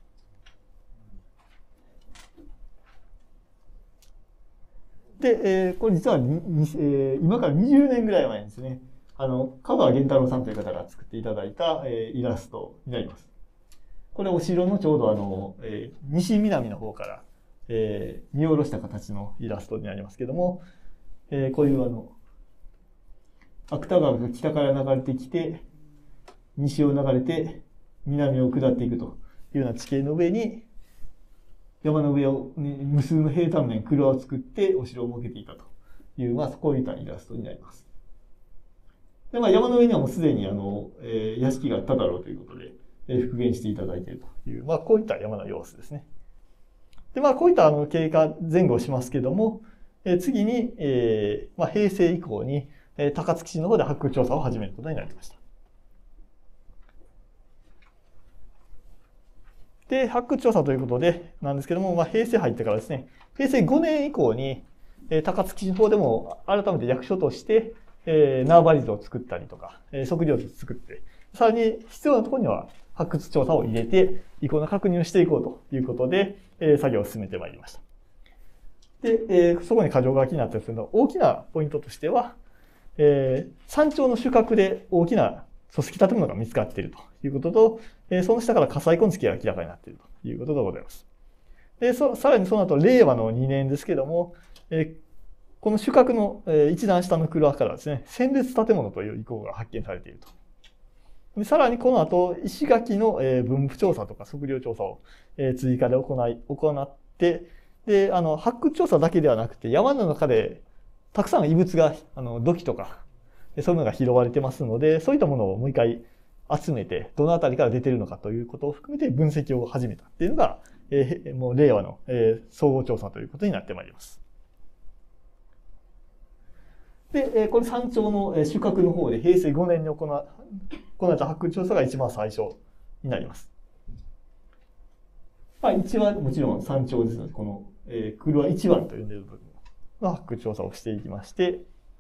で、これ実は今から20年ぐらい前にですね、香川源太郎さんという方が作っていただいたイラストになります。これお城のちょうど西南の方から見下ろした形のイラストになりますけども、こういう芥川が北から流れてきて、西を流れて南を下っていくというような地形の上に、山の上を、無数の平坦面、蔵を作ってお城を設けていたという、こういったイラストになります。で、山の上にはもうすでに屋敷があっただろうということで、復元していただいているという、こういった山の様子ですね。で、こういった経過前後しますけども、次に、平成以降に、高槻市の方で発掘調査を始めることになりました。で、発掘調査ということでなんですけども、平成入ってからですね、平成5年以降に、高槻市の方でも改めて役所として、縄張り図を作ったりとか、測量図を作って、さらに必要なところには発掘調査を入れて、遺構の確認をしていこうということで、作業を進めてまいりました。で、そこに箇条書きになったんですけど、大きなポイントとしては、山頂の主角で大きな組織建物が見つかっているということと、その下から火災痕付きが明らかになっているということでございます。で、さらにその後、令和の2年ですけども、この主角の一段下の蔵からですね、選別建物という遺構が発見されていると。でさらにこの後、石垣の分布調査とか測量調査を追加で行って、で、発掘調査だけではなくて、山の中でたくさん遺物が、土器とか、そういうのが拾われてますので、そういったものをもう一回集めて、どのあたりから出ているのかということを含めて分析を始めたっていうのが、もう令和の総合調査ということになってまいります。で、これ山頂の主角の方で平成5年に行われた発掘調査が一番最初になります。1はもちろん山頂ですので、この黒は1番と呼んでいる部分の発掘調査をしていきまして、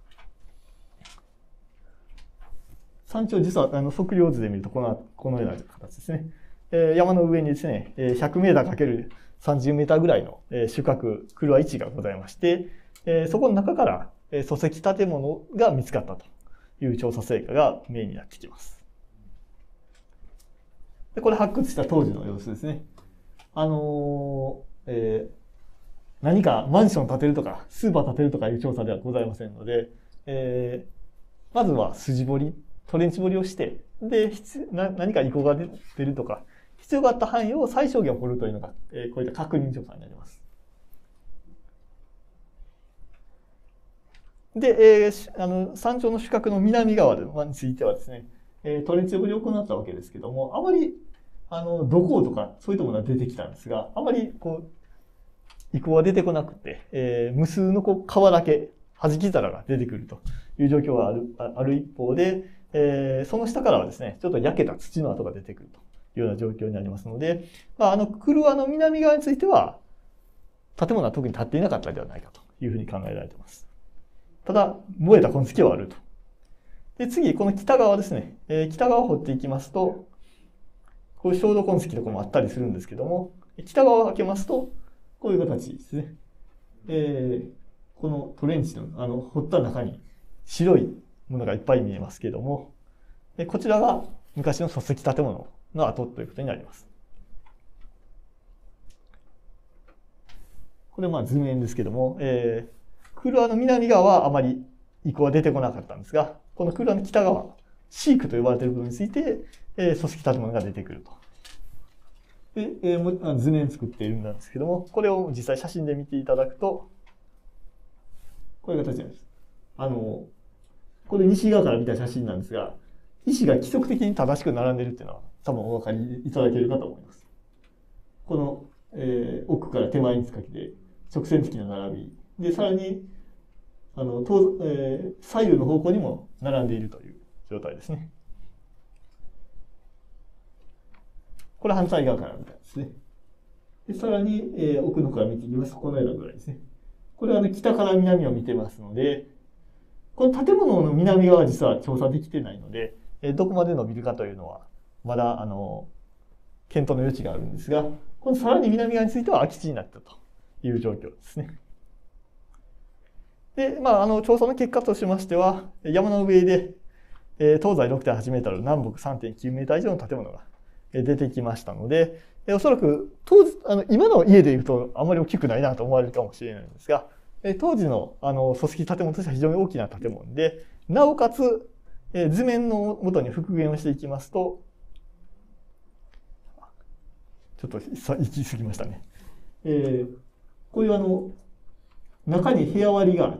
山頂実は測量図で見るとこのような形ですね。山の上にですね、100メーター ×30 メーターぐらいの主角、黒1がございまして、そこの中から礎石建物が見つかったという調査成果がメインになってきます。でこれ発掘した当時の様子ですね。何かマンション建てるとか、スーパー建てるとかいう調査ではございませんので、まずは筋彫り、トレンチ彫りをして、で、何か遺構が出るとか、必要があった範囲を最小限掘るというのが、こういった確認調査になります。で、山頂の主角の南側についてはですね、トレンチ掘りを行ったわけですけども、あまり、土工とかそういったものが出てきたんですが、あまり遺構は出てこなくて、無数の川だけ、弾き皿が出てくるという状況がある一方で、その下からはですね、ちょっと焼けた土の跡が出てくるというような状況になりますので、クの南側については、建物は特に建っていなかったのではないかというふうに考えられています。ただ、燃えた痕跡はあると。で、次、この北側ですね。北側を掘っていきますと、こういう焼土痕跡とかもあったりするんですけども、北側を開けますと、こういう形ですね。このトレンチの、掘った中に白いものがいっぱい見えますけども、こちらが昔の礎石建物の跡ということになります。これ図面ですけども、クルアの南側はあまり遺構は出てこなかったんですが、このクルアの北側、シークと呼ばれている部分について、組織建物が出てくると。で、図面作っているんですけども、これを実際写真で見ていただくと、こういう形なんです。これ西側から見た写真なんですが、石が規則的に正しく並んでいるっていうのは多分お分かりいただけるかと思います。この、奥から手前にかけて直線的な並び。で、さらに、左右の方向にも並んでいるという状態ですね。 これ反対側から見たんですね。でさらに、奥の方から見ていきますと、このようなぐらいですね。これは北から南を見てますので、この建物の南側は実は調査できてないので、どこまで伸びるかというのは、まだ、検討の余地があるんですが、このさらに南側については空き地になったという状況ですね。で、調査の結果としましては、山の上で、東西 6.8 メートル、南北 3.9 メートル以上の建物が出てきましたので、おそらく当時今の家でいうとあまり大きくないなと思われるかもしれないんですが、当時の組織建物としては非常に大きな建物で、なおかつ図面のもとに復元をしていきますと、ちょっと行き過ぎましたね。こういう中に部屋割りがあって、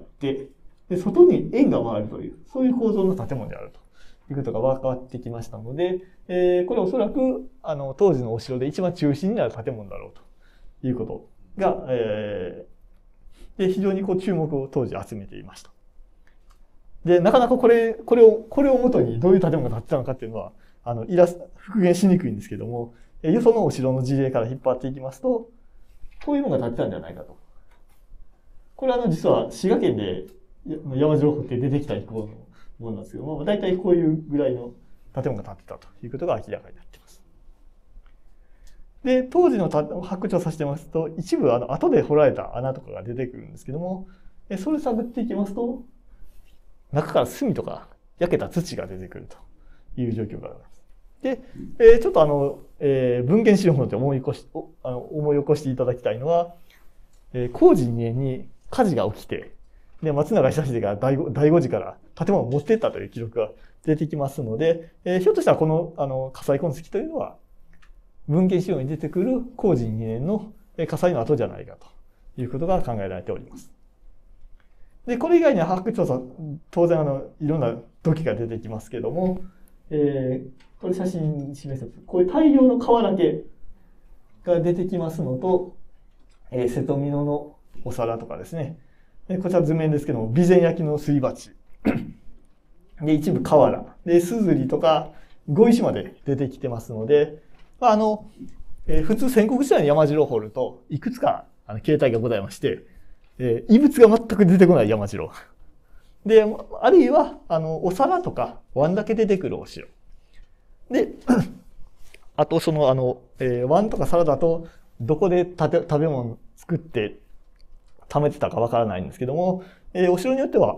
で外に円が回るという、そういう構造の建物であるということが分かってきましたので、これおそらく当時のお城で一番中心になる建物だろうということが、で非常に注目を当時集めていました。で、なかなかこれをもとにどういう建物が建ってたのかっていうのは、復元しにくいんですけども、よそのお城の事例から引っ張っていきますと、こういうのが建ってたんじゃないかと。これは実は滋賀県で山城掘って出てきた以降のものなんですけども、大体こういうぐらいの建物が建ってたということが明らかになっています。で、当時の発掘調査してますと、一部後で掘られた穴とかが出てくるんですけども、それ探っていきますと、中から炭とか焼けた土が出てくるという状況があります。で、ちょっと文献資料で思い起こしていただきたいのは、弘治2年に火事が起きて、で、松永久秀が第5次から建物を持っていったという記録が出てきますので、ひょっとしたらこの火災痕跡というのは、文献資料に出てくる弘治2年の火災の後じゃないかということが考えられております。で、これ以外には発掘調査、当然いろんな土器が出てきますけども、これ写真に示すこういう大量の瓦系が出てきますのと、瀬戸美濃のお皿とかですね。こちら図面ですけども、備前焼のすり鉢。で、一部瓦。で、すずりとか、碁石まで出てきてますので、普通戦国時代の山城を掘ると、いくつか形態がございまして、異物が全く出てこない山城。で、あるいは、お皿とか碗だけ出てくるお城。で、あと碗とか皿だと、どこで食べ物作って貯めてたかわからないんですけども、お城によっては、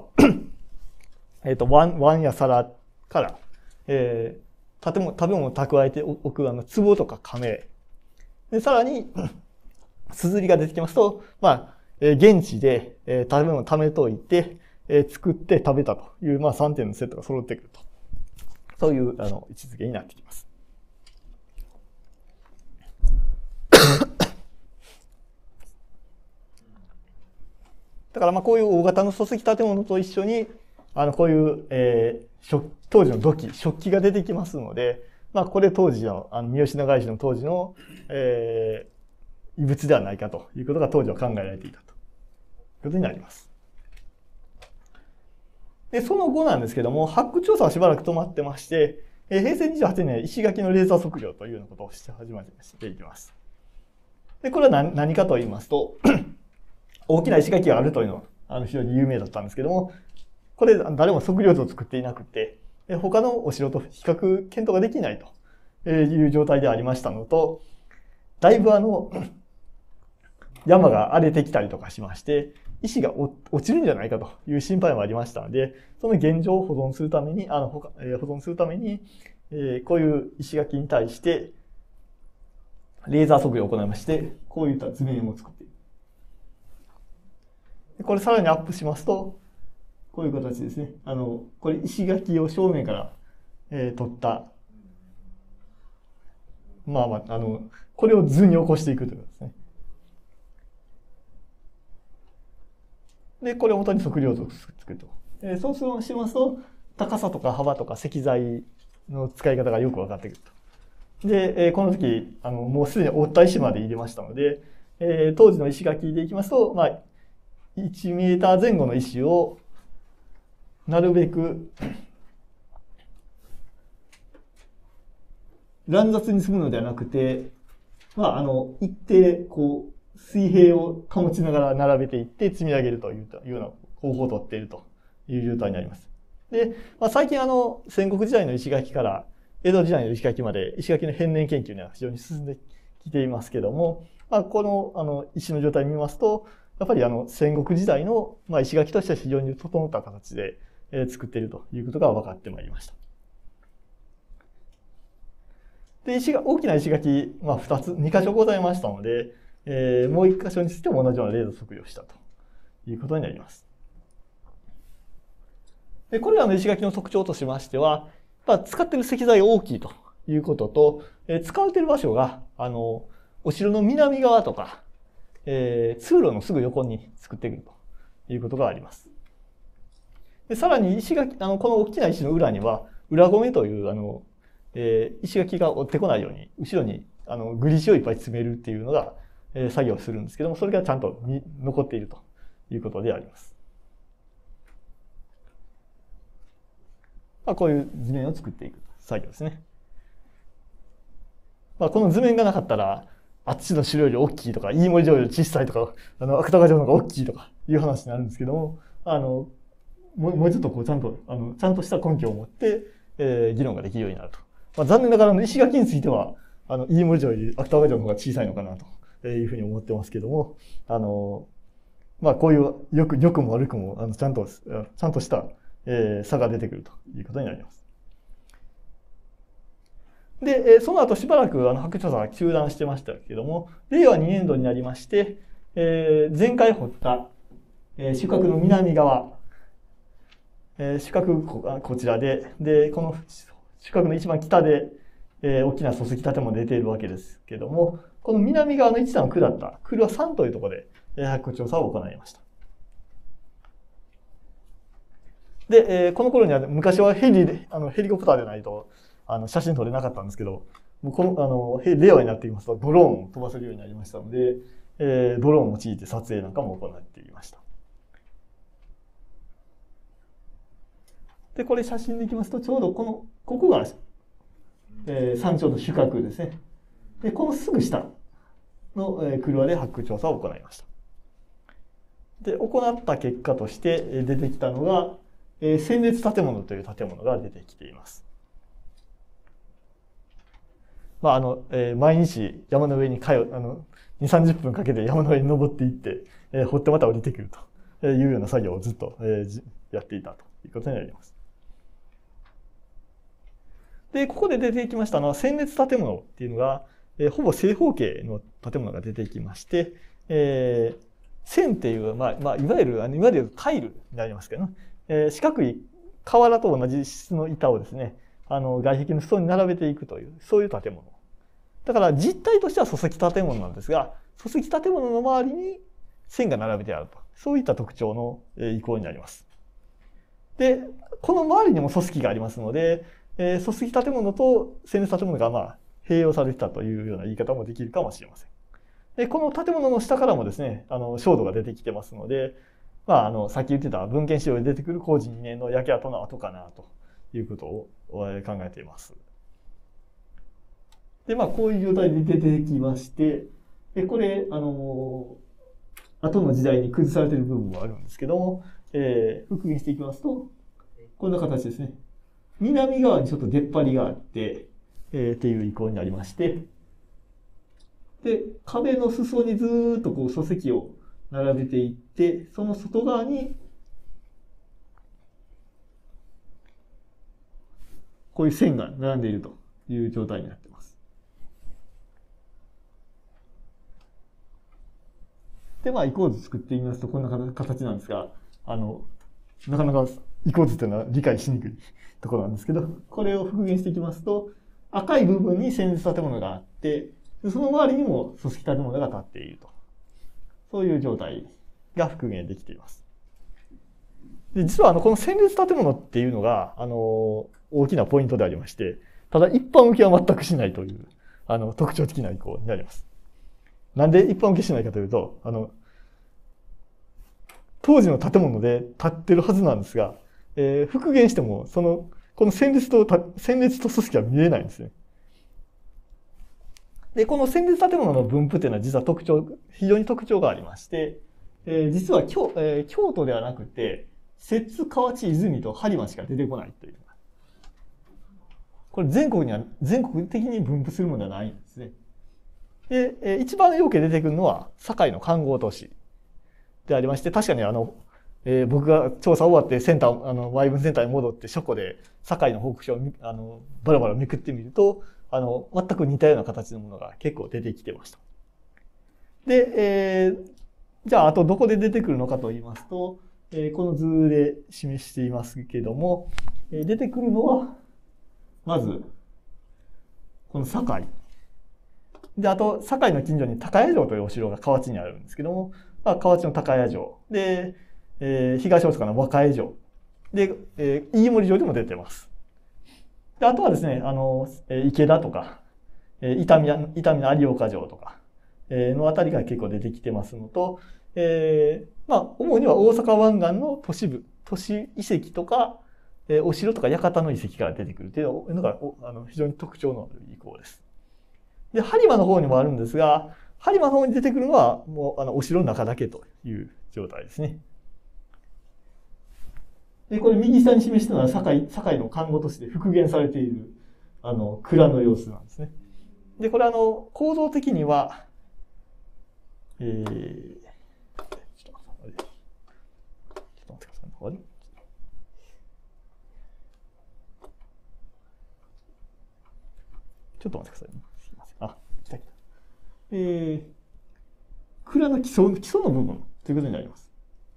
碗や皿から、食べ物を蓄えておく壺とか亀。で、さらに、すずりが出てきますと、現地で、食べ物を貯めといて、作って食べたという、3点のセットが揃ってくると。そういう位置づけになってきます。だからこういう大型の礎石建物と一緒に、こういう、当時の土器、食器が出てきますので、これ当時の、三好長井市の当時の、遺物ではないかということが当時は考えられていたということになります。で、その後なんですけども、発掘調査はしばらく止まってまして、平成28年、石垣のレーザー測量というようなことを始めていきます。で、これは何かと言いますと、大きな石垣があるというのは非常に有名だったんですけども、これ誰も測量図を作っていなくて、他のお城と比較検討ができないという状態でありましたのと、だいぶ山が荒れてきたりとかしまして、石が落ちるんじゃないかという心配もありましたので、その現状を保存するために、こういう石垣に対して、レーザー測量を行いまして、こういった図面を作っている。これさらにアップしますと、こういう形ですね。これ石垣を正面から、取った、これを図に起こしていくということですね。で、これを元に測量図を作ると。そうしますと、高さとか幅とか石材の使い方がよく分かってくると。で、この時、もうすでに覆った石まで入れましたので、当時の石垣でいきますと、1メーター前後の石を、なるべく、 乱雑に積むのではなくて、一定、水平を保ちながら並べていって積み上げるというような方法をとっているという状態になります。で、最近戦国時代の石垣から江戸時代の石垣まで石垣の変年研究には非常に進んできていますけども、この石の状態を見ますと、やっぱり戦国時代の石垣としては非常に整った形で作っているということが分かってまいりました。で、大きな石垣、2箇所ございましたので、もう1箇所についても同じような例の測量をしたということになります。で、これらの石垣の特徴としましては、使っている石材が大きいということと、使われている場所が、お城の南側とか、通路のすぐ横に作っているということがあります。で、さらに石垣、この大きな石の裏には、裏込めという、石垣が追ってこないように、後ろにグリシをいっぱい詰めるっていうのが、作業をするんですけども、それがちゃんと残っているということであります。こういう図面を作っていく作業ですね。この図面がなかったら、あっちの城より大きいとか、飯盛城より小さいとか、芥川城の方が大きいとかいう話になるんですけども、もうちょっとちゃんとした根拠を持って、議論ができるようになると。残念ながら石垣については、飯盛城より芥川城の方が小さいのかなというふうに思ってますけども、こういう良くも悪くも、ちゃんとした、差が出てくるということになります。で、その後しばらく発掘調査が中断してましたけども、令和2年度になりまして、前回掘った、主郭の南側、主郭こちらで、この主郭の一番北で、大きな礎石建物出ているわけですけども、この南側の一段を下ったクルワ山というところで発掘調査を行いました。で、この頃には昔はヘリコプターでないと写真撮れなかったんですけど、もう令和になってきますとドローンを飛ばせるようになりましたので、ドローンを用いて撮影なんかも行っていました。で、これ写真でいきますと、ちょうどここが、山頂の主郭ですね。で、このすぐ下のクルワで発掘調査を行いました。で、行った結果として出てきたのが、戦列建物という建物が出てきています。毎日山の上に2、30分かけて山の上に登っていって、掘ってまた降りてくるというような作業をずっとやっていたということになります。で、ここで出てきましたのは戦列建物っていうのが、ほぼ正方形の建物が出てきまして、線っていう、いわゆるタイルになりますけどね、四角い瓦と同じ質の板をですね、外壁の裾に並べていくという、そういう建物。だから実態としては礎石建物なんですが、礎石建物の周りに線が並べてあると。そういった特徴の遺構になります。で、この周りにも礎石がありますので、礎石建物と戦列建物が併用されてたというような言い方もできるかもしれません。で、この建物の下からもですね、焦土が出てきてますので、さっき言ってた文献資料で出てくる工事2年の焼け跡の跡かなということを考えています。で、こういう状態で出てきまして、で、これ、後の時代に崩されている部分もあるんですけども、復元していきますと、こんな形ですね。南側にちょっと出っ張りがあって、っていう遺構になりまして、で、壁の裾にずーっと礎石を並べていって、その外側に、こういう線が並んでいるという状態になっています。で、遺構図作ってみますと、こんな形なんですが、なかなか遺構図というのは理解しにくいところなんですけど、これを復元していきますと、赤い部分に戦列建物があって、その周りにも組織建物が建っていると。そういう状態が復元できています。で、実はこの戦列建物っていうのが、大きなポイントでありまして、ただ一般受けは全くしないという、特徴的な遺構になります。なんで一般受けしないかというと、当時の建物で建ってるはずなんですが、復元しても、この戦列と組織は見えないんですね。 で、この戦列建物の分布っていうのは実は非常に特徴がありまして、実は京都ではなくて、摂津、河内、泉と播磨しか出てこないという。これ全国的に分布するものではないんですね。で、一番よく出てくるのは堺の環濠都市でありまして、確かに僕が調査終わってワイブセンターに戻って書庫で堺の報告書をバラバラめくってみると、全く似たような形のものが結構出てきてました。で、じゃあ、あとどこで出てくるのかと言いますと、この図で示していますけども、出てくるのは、まず、この堺。で、あと、堺の近所に高谷城というお城が河内にあるんですけども、河内の高谷城。で、東大阪の和歌江城。で、飯盛城でも出てます。で、あとはですね、池田とか、伊丹の有岡城とか、のあたりが結構出てきてますのと、主には大阪湾岸の都市部、都市遺跡とか、お城とか館の遺跡から出てくるというのが非常に特徴のある遺構です。で、播磨の方にもあるんですが、播磨の方に出てくるのはもうお城の中だけという状態ですね。で、これ右下に示したのは堺の看護都市で復元されている蔵の様子なんですね。で、これ構造的には、ちょっと待ってくださいね。ちょっと待ってくださいね。すいません。来た。蔵の基礎の部分ということになります。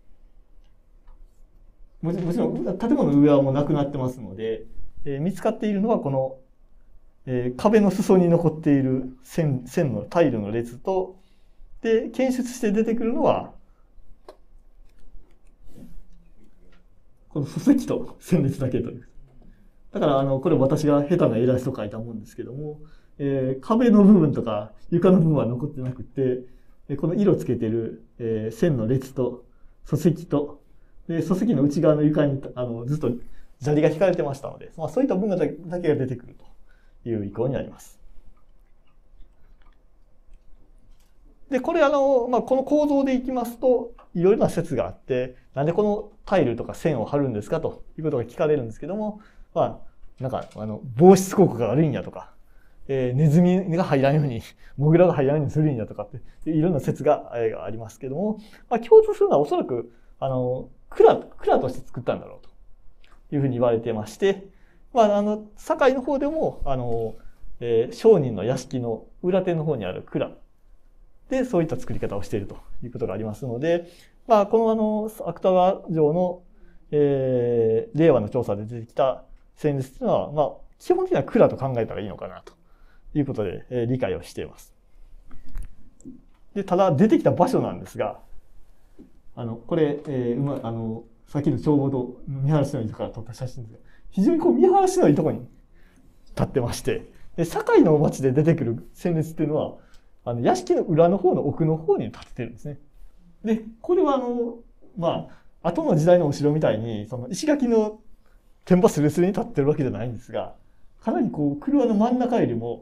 もちろん、建物の上はもうなくなってますので、見つかっているのはこの、壁の裾に残っている線のタイルの列と、で、検出して出てくるのは、この礎石と線列だけという。だからこれ私が下手なイラスト描いたもんですけども、壁の部分とか床の部分は残ってなくて、この色つけてる、線の列と礎石と、で礎石の内側の床にずっと砂利が引かれてましたので、そういった部分だけが出てくるという意向になります。で、これこの構造でいきますと、いろいろな説があって、なんでこのタイルとか線を貼るんですかということが聞かれるんですけども、なんか、防湿効果が悪いんやとか、ネズミが入らんように、モグラが入らんようにするんやとかって、いろんな説がありますけども、共通するのはおそらく、蔵として作ったんだろうというふうに言われてまして、堺の方でも、商人の屋敷の裏手の方にある蔵で、そういった作り方をしているということがありますので、この芥川城の、令和の調査で出てきた戦術というのは、基本的には蔵と考えたらいいのかなということで、理解をしています。で、ただ出てきた場所なんですが、これ、さっきの眺望と見晴らしのいいところから撮った写真ですが、非常に見晴らしのいいところに立ってまして、で、堺の町で出てくる戦列っていうのは、屋敷の裏の方の奥の方に立ってるんですね。で、これは後の時代のお城みたいに、石垣の天場スレスレに立ってるわけじゃないんですが、かなり蔵の真ん中よりも、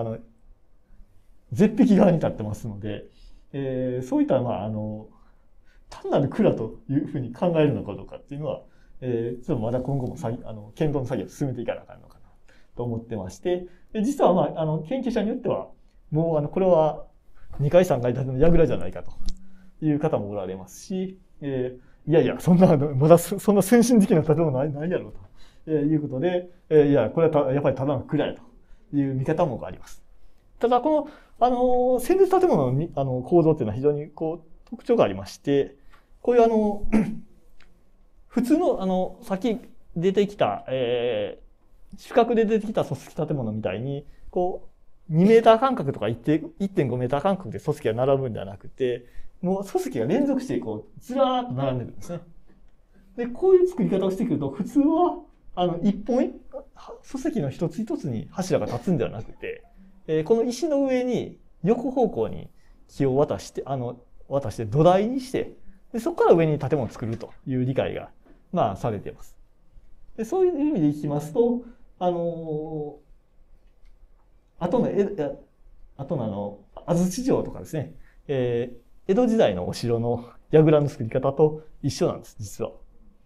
絶壁側に立ってますので、そういった単なる蔵というふうに考えるのかどうかっていうのは、ちょっとまだ今後も検討の作業を進めていかなあかんのかなと思ってまして、実は研究者によっては、もうこれは2階3階建ての櫓じゃないかという方もおられますし、いやいや、まだそんな先進的な建物ないやろということで、いや、これはやっぱりただの蔵やという見方もあります。ただ、この戦列建物の構造っていうのは非常に特徴がありまして、こういう普通のさっき出てきた、四角で出てきた礎石建物みたいに、2メーター間隔とか 1.5 メーター間隔で礎石が並ぶんではなくて、もう礎石が連続してずらーっと並んでるんですね。で、こういう作り方をしてくると、普通は、礎石の一つ一つに柱が立つんではなくて、この石の上に横方向に木を渡して土台にして、でそこから上に建物を作るという理解が、されています。でそういう意味でいきますと、 あとの安土城とかですね、江戸時代のお城の櫓の作り方と一緒なんです、実は。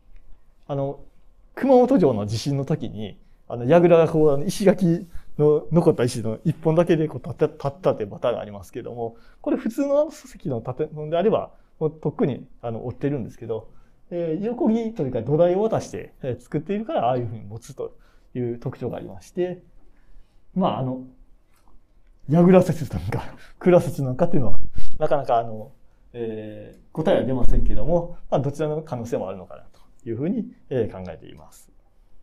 熊本城の地震の時に、櫓がこう、石垣の残った石の一本だけでこう立ったというパターンがありますけれども、これ普通の礎石の建物であれば、もうとっくに折ってるんですけど、横木というか土台を渡して作っているから、ああいうふうに持つという特徴がありまして、まあ、櫓説なのか、蔵説なのかっていうのは、なかなか答えは出ませんけれども、まあ、どちらの可能性もあるのかなというふうに考えています。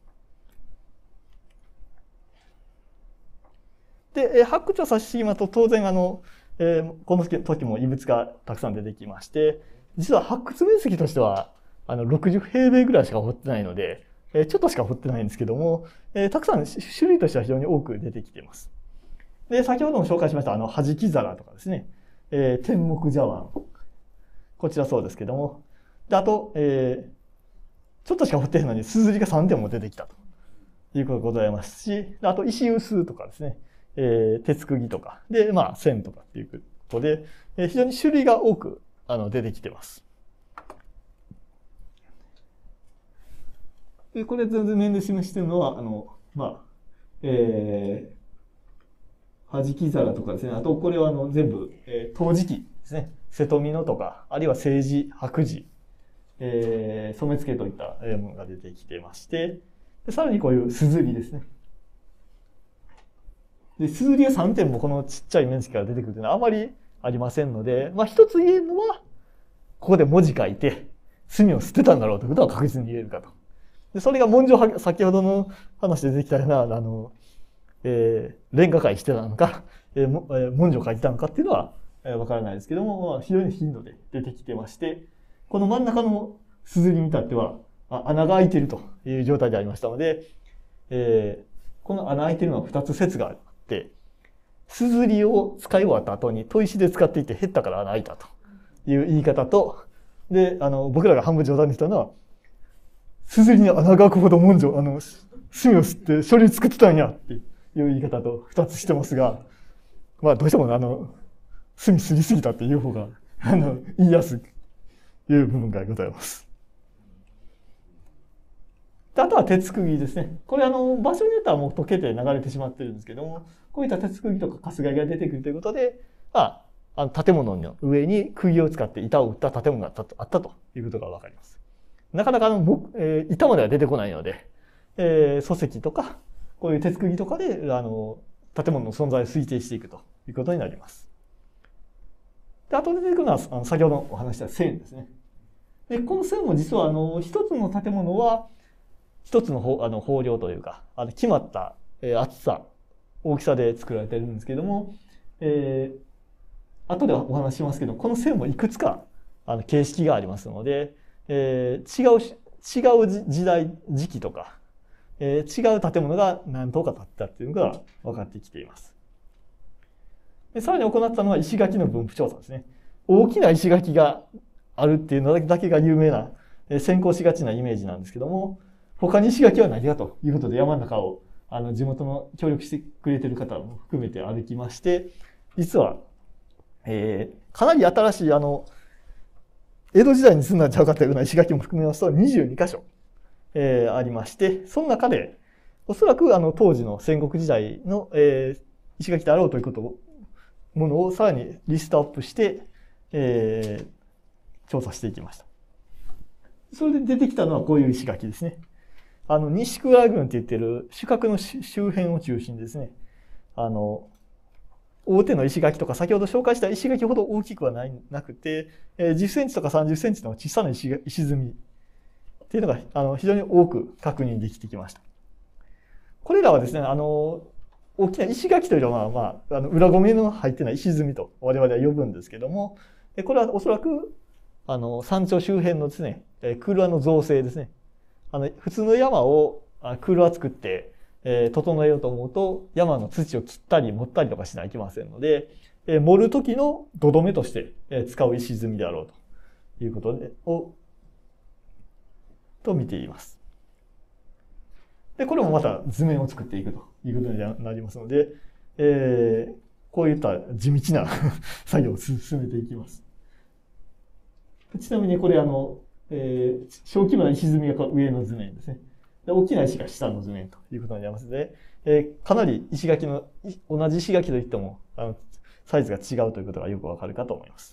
で、発掘調査していきますと、当然この時も異物がたくさん出てきまして、実は発掘面積としては、60平米ぐらいしか掘ってないので、ちょっとしか掘ってないんですけども、たくさん種類としては非常に多く出てきています。で、先ほども紹介しました、弾き皿とかですね、天目茶碗。こちらそうですけども。で、あと、ちょっとしか掘ってないのに、硯が3点も出てきたということがございますし、あと、石臼とかですね、鉄釘とか、で、まあ、線とかっていうことで、非常に種類が多く出てきてます。で、これ図面で示しているのは、まあ、弾き皿とかですね。あと、これは全部、陶磁器ですね。瀬戸美濃とか、あるいは青磁、白磁、染付といったものが出てきてまして、でさらにこういう硯ですね。で、硯が3点もこのちっちゃい面積から出てくるというのはあまりありませんので、まあ一つ言えるのは、ここで文字書いて、墨を捨てたんだろうということは確実に言えるかと。で、それが文書、先ほどの話で出てきたような、レンガ会してたのか、文書を書いてたのかっていうのはわからないですけども、非常に頻度で出てきてまして、この真ん中の硯に至っては、穴が開いているという状態でありましたので、この穴開いているのは2つ説があって、硯を使い終わった後に砥石で使っていて減ったから穴開いたという言い方と、で、僕らが半分冗談にしたのは、硯に穴が開くほど文書、墨を吸って書類作ってたんやっていう言い方と2つしてますが、まあどうしても墨吸りすぎたっていう方が、言いやすいという部分がございます。であとは鉄釘ですね。これ場所によってはもう溶けて流れてしまってるんですけども、こういった鉄釘とか春日井が出てくるということで、まあ、建物の上に釘を使って板を打った建物があったということがわかります。なかなか板までは出てこないので、礎石とか、こういう鉄釘とかで、建物の存在を推定していくということになります。で、あと出てくるのは、先ほどお話した線ですね。で、この線も実は、一つの建物は、一つの法量というか、決まった厚さ、大きさで作られているんですけども、後でお話ししますけど、この線もいくつか形式がありますので、違う時代、時期とか、違う建物が何棟か建ったっていうのが分かってきています。でさらに行ったのは石垣の分布調査ですね。大きな石垣があるっていうのだけが有名な、先行しがちなイメージなんですけども、他に石垣は何かということで山の中を地元の協力してくれている方も含めて歩きまして、実は、かなり新しい江戸時代に住んだんちゃうかというような石垣も含めますと22箇所、ありまして、その中でおそらく当時の戦国時代の、石垣であろうというものをさらにリストアップして、調査していきました。それで出てきたのはこういう石垣ですね。西倉郡って言ってる主閣の周辺を中心にですね、大手の石垣とか先ほど紹介した石垣ほど大きくはなくて、10センチとか30センチの小さな石積みっていうのが非常に多く確認できてきました。これらはですね、大きな石垣というのは、まあ、裏ごめの入ってない石積みと我々は呼ぶんですけども、これはおそらく山頂周辺のですね、クールアの造成ですね。普通の山をクールア作って、整えようと思うと山の土を切ったり盛ったりとかしないといけませんので、盛る時の土留めとして使う石積みであろうということで、と見ています。で、これもまた図面を作っていくということになりますので、 こういった地道な作業を進めていきます。ちなみにこれ小規模な石積みが上の図面ですね。で、大きな石が下の図面ということになりますので、かなり石垣の、同じ石垣といっても、サイズが違うということがよくわかるかと思います。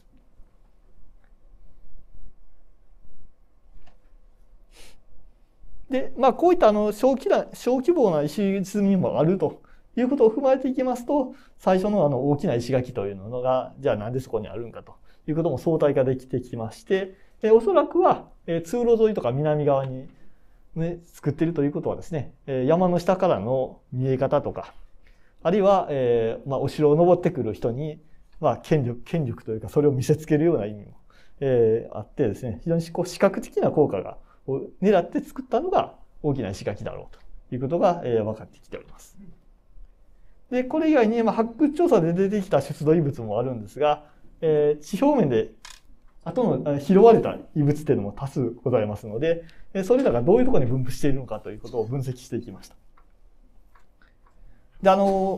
で、こういった小規模な石積みもあるということを踏まえていきますと、最初の大きな石垣というのが、じゃあなんでそこにあるんかということも相対化できてきまして、おそらくは通路沿いとか南側に、ね、作っているということはですね、山の下からの見え方とか、あるいは、お城を登ってくる人に、権力というかそれを見せつけるような意味も、あってですね、非常に視覚的な効果を狙って作ったのが大きな石垣だろうということが、分かってきております。で、これ以外に、発掘調査で出てきた出土遺物もあるんですが、地表面で後の拾われた遺物っていうのも多数ございますので、それらがどういうところに分布しているのかということを分析していきました。で、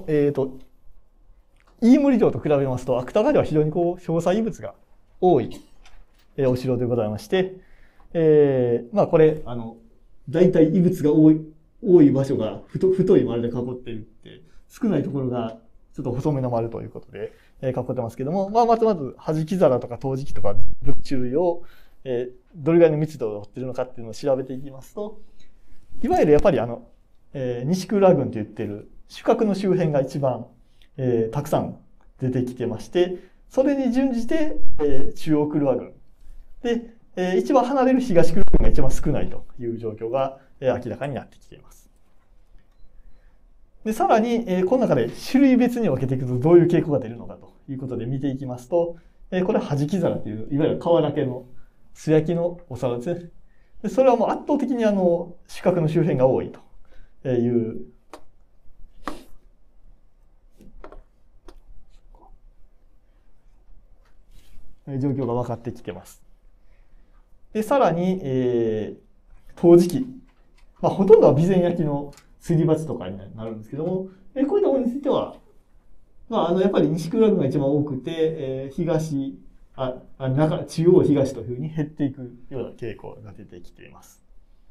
飯盛城と比べますと、芥川では非常に詳細遺物が多いお城でございまして、これ、大体遺物が多い場所が太い丸で囲っているって、少ないところがちょっと細めの丸ということで、囲ってますけども、まず弾き皿とか陶磁器とか物種類を、どれぐらいの密度を持っているのかっていうのを調べていきますと、いわゆるやっぱり西倉郡と言っている主閣の周辺が一番、たくさん出てきてまして、それに準じて、中央黒郡で、一番離れる東黒郡が一番少ないという状況が、明らかになってきています。で、さらに、この中で種類別に分けていくとどういう傾向が出るのかということで見ていきますと、これは弾き皿という、いわゆる瓦家の素焼きのお皿ですね。で、それはもう圧倒的に主閣の周辺が多いという状況が分かってきてます。で、さらに、陶磁器。ほとんどは備前焼のすり鉢とかになるんですけども、こういったものについては、やっぱり西倉郡が一番多くて、中央東というふうに減っていくような傾向が出てきています。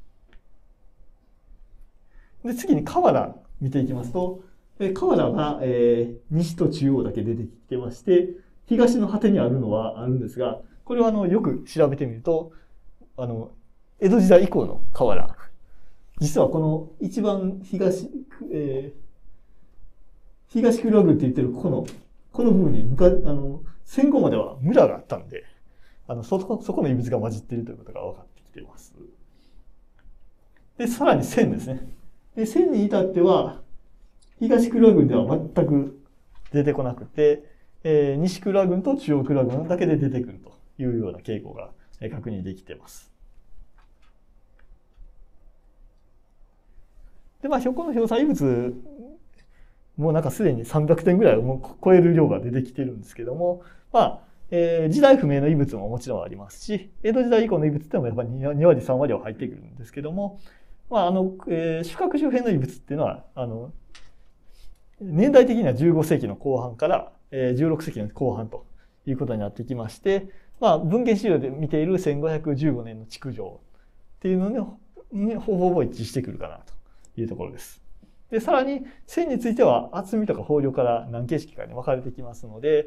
で、次に瓦見ていきますと、瓦が、西と中央だけ出てきてまして、東の果てにあるのはあるんですが、これはよく調べてみると、江戸時代以降の瓦。実はこの一番東黒郡って言ってるこの部分に戦後までは村があったんで、そこの遺物が混じっているということが分かってきています。で、さらに線ですね。で、線に至っては、東黒郡では全く出てこなくて、西倉郡と中央倉郡だけで出てくるというような傾向が確認できています。で、標高の表細遺物もなんかすでに300点ぐらいを超える量が出てきてるんですけども、時代不明の遺物ももちろんありますし、江戸時代以降の遺物ってもやっぱり2割3割は入ってくるんですけども、主閣周辺の遺物っていうのは、年代的には15世紀の後半から16世紀の後半ということになってきまして、文献資料で見ている1515年の築城っていうのにほぼ一致してくるかなというところです。で、さらに線については厚みとか方量から何形式かに分かれてきますので、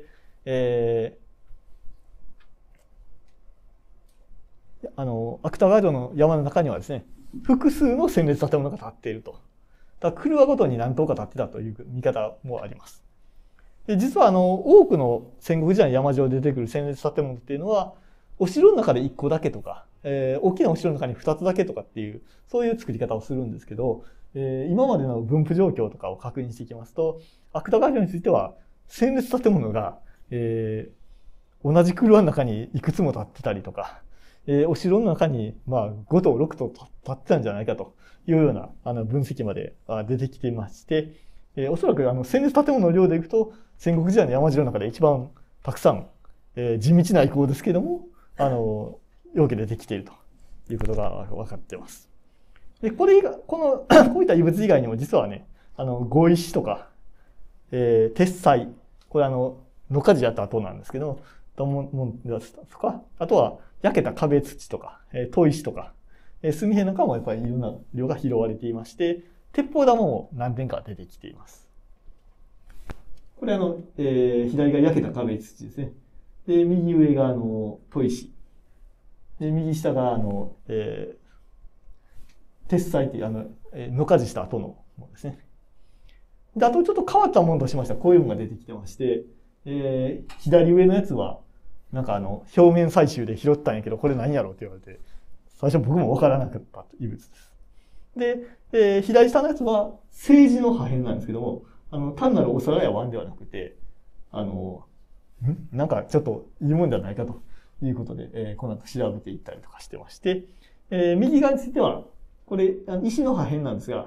芥川城の山の中にはですね、複数の戦列建物が建っていると。だから蔵ごとに何棟か建ってたという見方もあります。で、実は多くの戦国時代の山城で出てくる戦列建物っていうのは、お城の中で1個だけとか、大きなお城の中に2つだけとかっていう、そういう作り方をするんですけど、今までの分布状況とかを確認していきますと、芥川城については、戦列建物が、同じ蔵の中にいくつも建ってたりとか、お城の中に5棟6棟建ってたんじゃないかというような分析まで出てきていまして、おそらく戦列建物の量でいくと、戦国時代の山城の中で一番たくさん、地道な遺構ですけども、よく出てきているということが分かっています。で、こういった遺物以外にも実はね、碁石とか、鉄彩、 これ野鍛冶やった後なんですけどもとか、あとは焼けた壁土とか、砥石とか、炭片なんかもやっぱりいろんな量が拾われていまして、鉄砲玉も何点か出てきています。これ左が焼けた壁土ですね。で、右上が砥石。で、右下が鉄材っていう野鍛冶した後のものですね。で、あとちょっと変わったものとしましては、こういうのが出てきてまして、左上のやつは、なんか表面採集で拾ったんやけど、これ何やろうって言われて、最初僕もわからなかった異物です。で、左下のやつは、青磁の破片なんですけども、単なるお皿や碗ではなくて、なんかちょっといいもんじゃないかということで、この後調べていったりとかしてまして、右側については、これ、石の破片なんですが、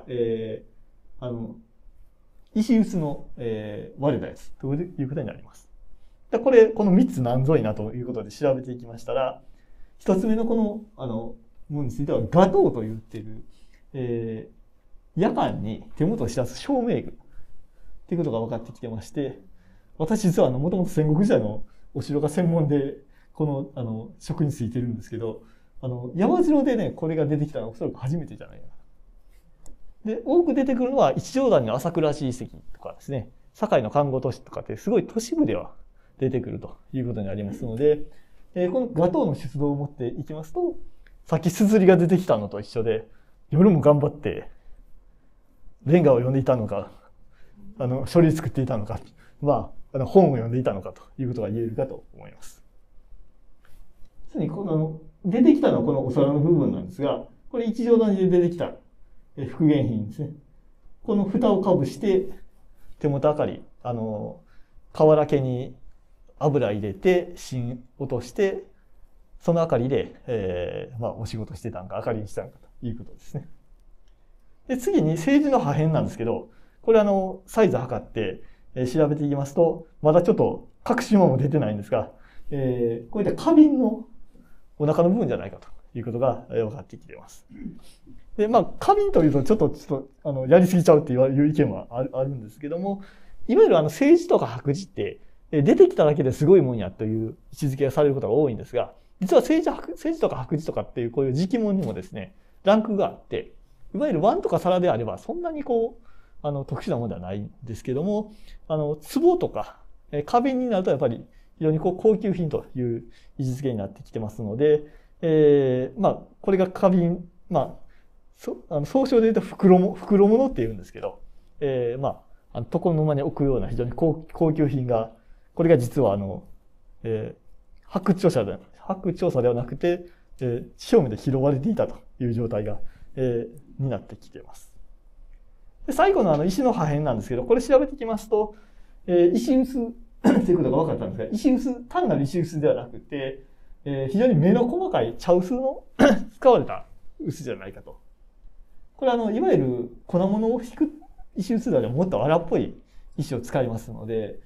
石臼の、割れたやつということになります。でこの3つ何ぞいなということで調べていきましたら、1つ目のこの、ものについては、画刀と言っている、夜間に手元を知らす照明具っていうことが分かってきてまして、私実はもともと戦国時代のお城が専門で、この、職についてるんですけど、山城でね、これが出てきたのはおそらく初めてじゃないかな。で、多く出てくるのは一乗谷の朝倉市遺跡とかですね、堺の看護都市とかってすごい都市部では出てくるということになりますので、この画刀の出土を持っていきますと、さっきすずりが出てきたのと一緒で、夜も頑張ってレンガを読んでいたのか、書類作っていたのか、本を読んでいたのかということが言えるかと思います。次に出てきたのはこのお皿の部分なんですが、これ一乗谷で出てきた復元品ですね。この蓋をかぶして手元明かり、瓦家に油入れて芯落として、その明かりで、お仕事してたのか明かりにしたのかということですね。で、次に青磁の破片なんですけど、これサイズ測って調べていきますと、まだちょっと隠し物も出てないんですが、こういった花瓶のお腹の部分じゃないかということが分かってきています。で、花瓶というとちょっとやりすぎちゃうっていう意見はあるんですけども、いわゆる青磁とか白磁って出てきただけですごいもんやという位置づけがされることが多いんですが、実は青磁とか白磁とかっていうこういう磁器物にもですね、ランクがあって、いわゆる碗とか皿であればそんなに特殊なものではないんですけども、壺とか花瓶になるとやっぱり非常に高級品という位置づけになってきてますので、これが花瓶、総称で言うと袋物って言うんですけど、床の間に置くような非常に高級品が、これが実は発掘調査ではなくて、地表面で拾われていたという状態が、になってきています。で最後の石の破片なんですけど、これ調べてきますと、石臼ということが分かったんですが、単なる石臼ではなくて、非常に目の細かい茶臼の使われた臼じゃないかと。これいわゆる粉物を引く石臼ではもっと荒っぽい石を使いますので、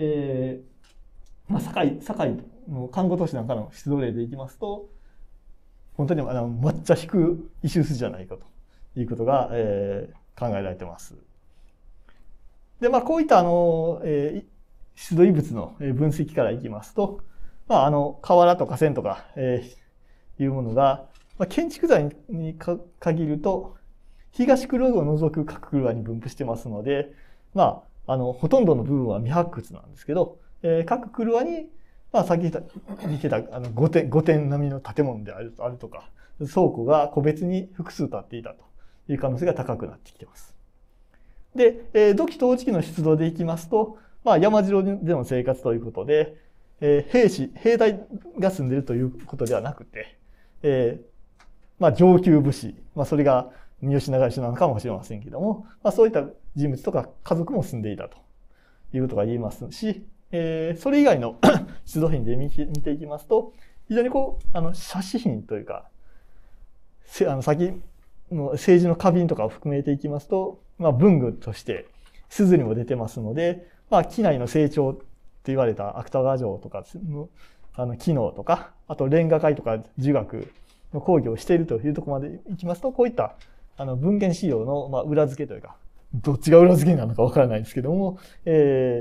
堺の看護都市なんかの出土例でいきますと、本当に抹茶引く石臼じゃないかということが、考えられています。で、こういった出土遺物の分析からいきますと、瓦とか線とか、いうものが、建築材に限ると、東黒を除く各黒に分布してますので、ほとんどの部分は未発掘なんですけど、各黒に、さっき言った御殿並みの建物であるとか、倉庫が個別に複数建っていたという可能性が高くなってきています。で、土器陶磁器の出土でいきますと、山城での生活ということで、兵隊が住んでいるということではなくて、上級武士、それが三好長慶なのかもしれませんけども、そういった人物とか家族も住んでいたということが言えますし、それ以外の出土品で見ていきますと、非常に写真品というか、先の政治の花瓶とかを含めていきますと、文具として硯も出てますので、機内の成長と言われた芥川城とかの機能とか、あとレンガ界とか儒学の講義をしているというところまでいきますと、こういった文献資料の裏付けというか、どっちが裏付けなのかわからないですけども、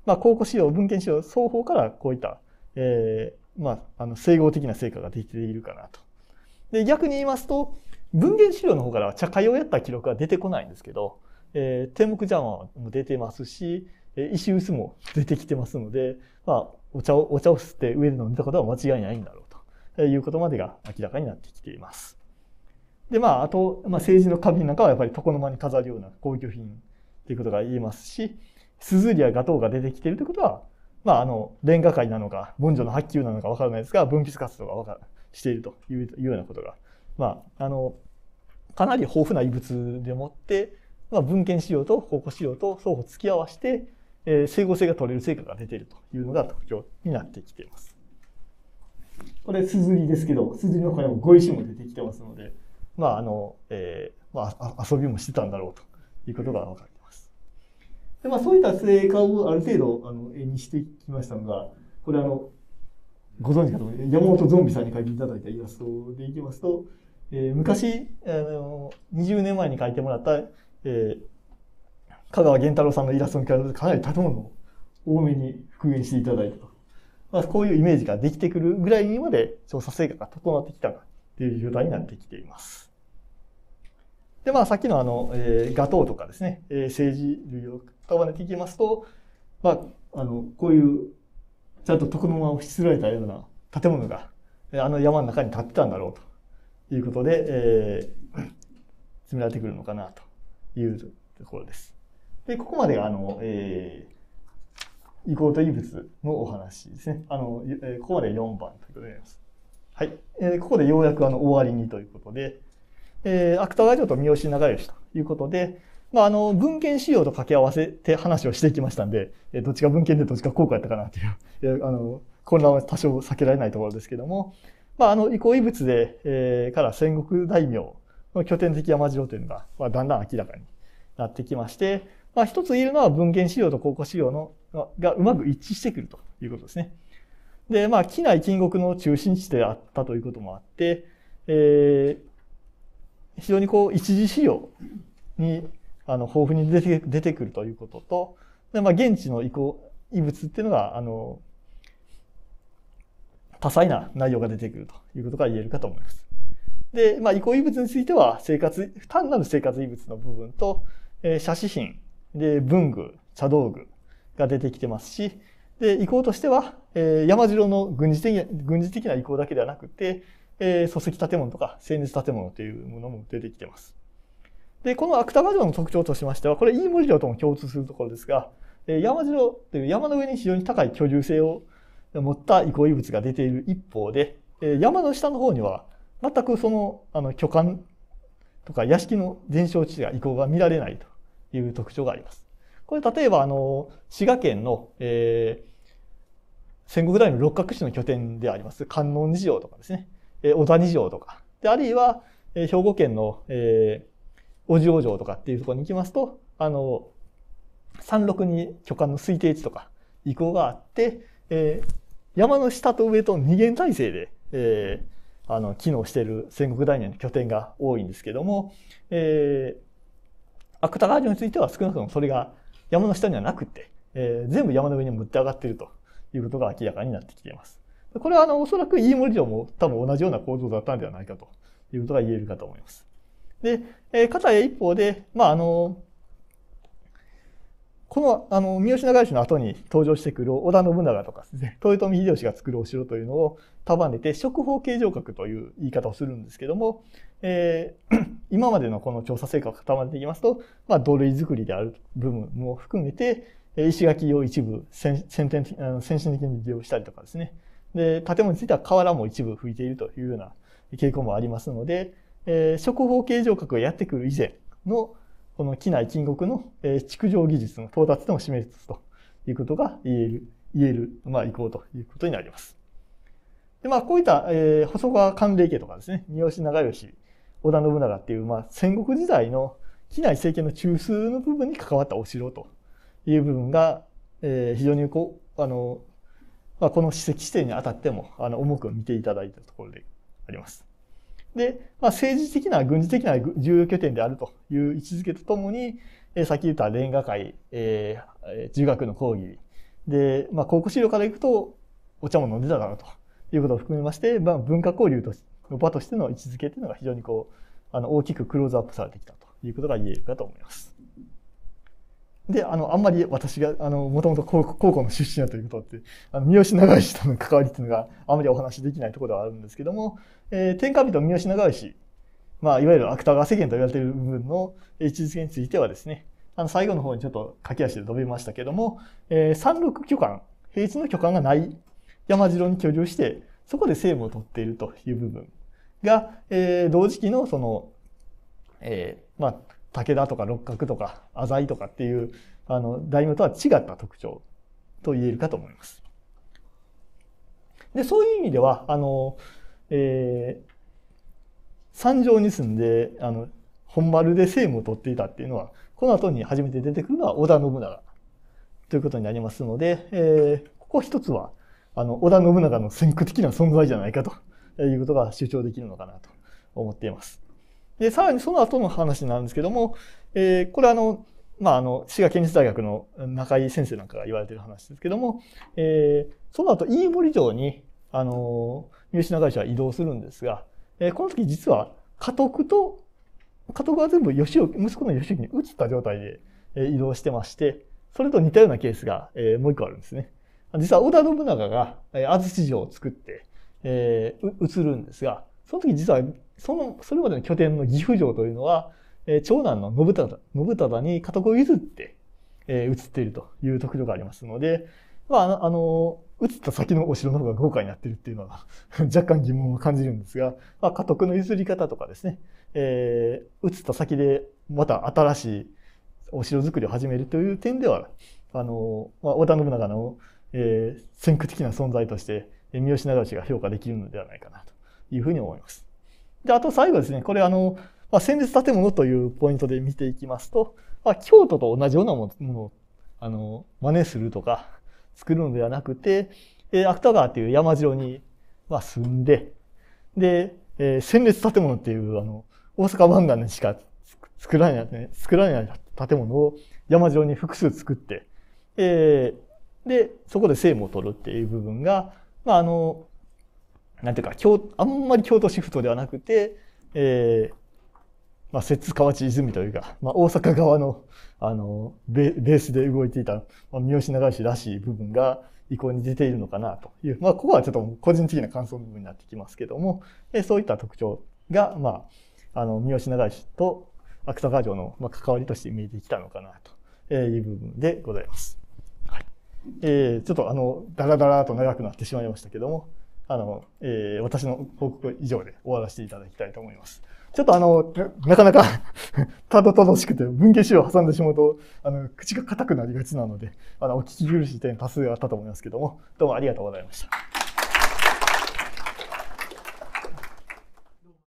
考古資料、文献資料双方からこういった、整合的な成果ができているかなと。で、逆に言いますと、文献資料の方からは茶会をやった記録は出てこないんですけど、天目茶碗も出てますし、石臼も出てきてますので、お茶を吸って上で飲んだことは間違いないんだろうということまでが明らかになってきています。で、あと、政治の花瓶なんかはやっぱり床の間に飾るような高級品ということが言えますし、硯やガトーが出てきているということは、レンガ界なのか、文書の発給なのかわからないですが、分泌活動がしているというようなことが、かなり豊富な遺物でもって、文献資料と考古資料と双方付き合わせて、整合性が取れる成果が出ているというのが特徴になってきています。これ、硯ですけど、硯の他にも碁石も出てきてますので、遊びもしてたんだろうということが分かります。で、そういった成果をある程度絵にしてきましたのが、これご存知かと思います。山本ゾンビさんに描いていただいたイラストでいきますと、昔20年前に描いてもらった香川源太郎さんのイラストに比べてかなり建物を多めに復元していただいたと。こういうイメージができてくるぐらいにまで調査成果が整ってきたという状態になってきています。で、さっきのガトーとかですね、政治類を束ねていきますと、こういうちゃんと床の間をしつられたような建物が山の中に建ってたんだろうということで、詰められてくるのかなというところです。で、ここまでが遺構と遺物のお話ですね。ここまで4番ということになります。はい。ここでようやく終わりにということで、芥川城と三好長慶ということで、文献資料と掛け合わせて話をしていきましたんで、どっちが文献でどっちが考古やったかなという、混乱は多少避けられないところですけども、遺構遺物で、から戦国大名の拠点的山城というのが、だんだん明らかになってきまして、一つ言えるのは文献資料と考古資料がうまく一致してくるということですね。で、畿内近国の中心地であったということもあって、非常に一次資料に豊富に出てくるということと、で、現地の遺物っていうのが多彩な内容が出てくるということが言えるかと思います。で、遺構遺物については単なる生活遺物の部分と、写真品で文具、茶道具が出てきてますし、で、遺構としては、山城の軍事的な遺構だけではなくて、礎石建物とか精熱建物というものも出てきています。で、この芥川城の特徴としましては、これ飯盛城とも共通するところですが、山城という山の上に非常に高い居住性を持った遺構遺物が出ている一方で、山の下の方には全くその巨漢とか屋敷の伝承地や遺構が見られないという特徴があります。これ例えば滋賀県の、戦国大名六角氏の拠点であります観音二条とかですね、小田二条とか、であるいは兵庫県の小千代城とかっていうところに行きますと、山麓に巨漢の推定地とか遺構があって、山の下と上と二元体制で、機能している戦国大名の拠点が多いんですけども、芥川城については少なくともそれが山の下にはなくて、全部山の上に持って上がっているということが明らかになってきています。これはおそらく飯盛城も多分同じような構造だったんではないかということが言えるかと思います。で、片や一方で、この三好長慶の後に登場してくる織田信長とかですね、豊臣秀吉が作るお城というのを束ねて食法形状閣という言い方をするんですけども、今までのこの調査成果を固めていきますと、土塁作りである部分も含めて、石垣を一部先進的に利用したりとかですね。で、建物については瓦も一部吹いているというような傾向もありますので、食法形状閣がやってくる以前のこの畿内近国の築城技術の到達でも示すということが言える遺構ということになります。で、こういった細川関連家とかですね、三好長慶、織田信長っていう戦国時代の畿内政権の中枢の部分に関わったお城という部分が非常にこの史跡指定にあたっても重く見ていただいたところであります。で、政治的な軍事的な重要拠点であるという位置づけとともに、さっき言ったレンガ界、儒学の講義で、考古資料からいくと、お茶も飲んでただろうということを含めまして、文化交流の場としての位置づけというのが非常に大きくクローズアップされてきたということが言えるかと思います。で、あんまり私が、もともと高校の出身だということって、三好長慶との関わりっていうのがあまりお話しできないところではあるんですけども、天下人三好長慶、いわゆる芥川世間と言われている部分の位置づけについてはですね、最後の方にちょっと駆け足で述べましたけども、山麓巨漢、平地の巨漢がない山城に居住して、そこで政務を取っているという部分が、同時期の武田とか六角とか浅井とかっていう大名とは違った特徴と言えるかと思います。で、そういう意味では三条に住んで本丸で政務を取っていたっていうのはこの後に初めて出てくるのは織田信長ということになりますので、ここ一つは織田信長の先駆的な存在じゃないかということが主張できるのかなと思っています。で、さらにその後の話なんですけども、これ滋賀県立大学の中井先生なんかが言われている話ですけども、その後飯盛城に三好長慶は移動するんですが、この時実は家督は全部息子の義行に移った状態で移動してまして、それと似たようなケースがもう一個あるんですね。実は織田信長が安土城を作って移るんですが、その時実はそれまでの拠点の岐阜城というのは、長男の信忠に家督を譲って、移っているという特徴がありますので、移った先のお城の方が豪華になっているっていうのは若干疑問を感じるんですが、家督の譲り方とかですね、移った先でまた新しいお城作りを始めるという点では、織田信長の、先駆的な存在として三好長慶が評価できるのではないかなというふうに思います。で、あと最後ですね、これ戦列建物というポイントで見ていきますと、京都と同じようなものを真似するとか作るのではなくて、芥川という山城に住んで、で、戦列建物っていう大阪湾岸にしか作られない建物を山城に複数作って、で、そこで政務を取るっていう部分が、なんていうか、あんまり京都シフトではなくて、摂津河内泉というか、大阪側の、ベースで動いていた、三好長慶らしい部分が意向に出ているのかなという、ここはちょっと個人的な感想の部分になってきますけども、そういった特徴が、三好長慶と芥川城の関わりとして見えてきたのかなという部分でございます。はい。ちょっとだらだらと長くなってしまいましたけども、私の報告は以上で終わらせていただきたいと思います。ちょっとなかなかたどたどしくて文系資料を挟んでしまうと、口が硬くなりがちなので、お聞き苦しい点多数あったと思いますけども、どうもありがとうございました。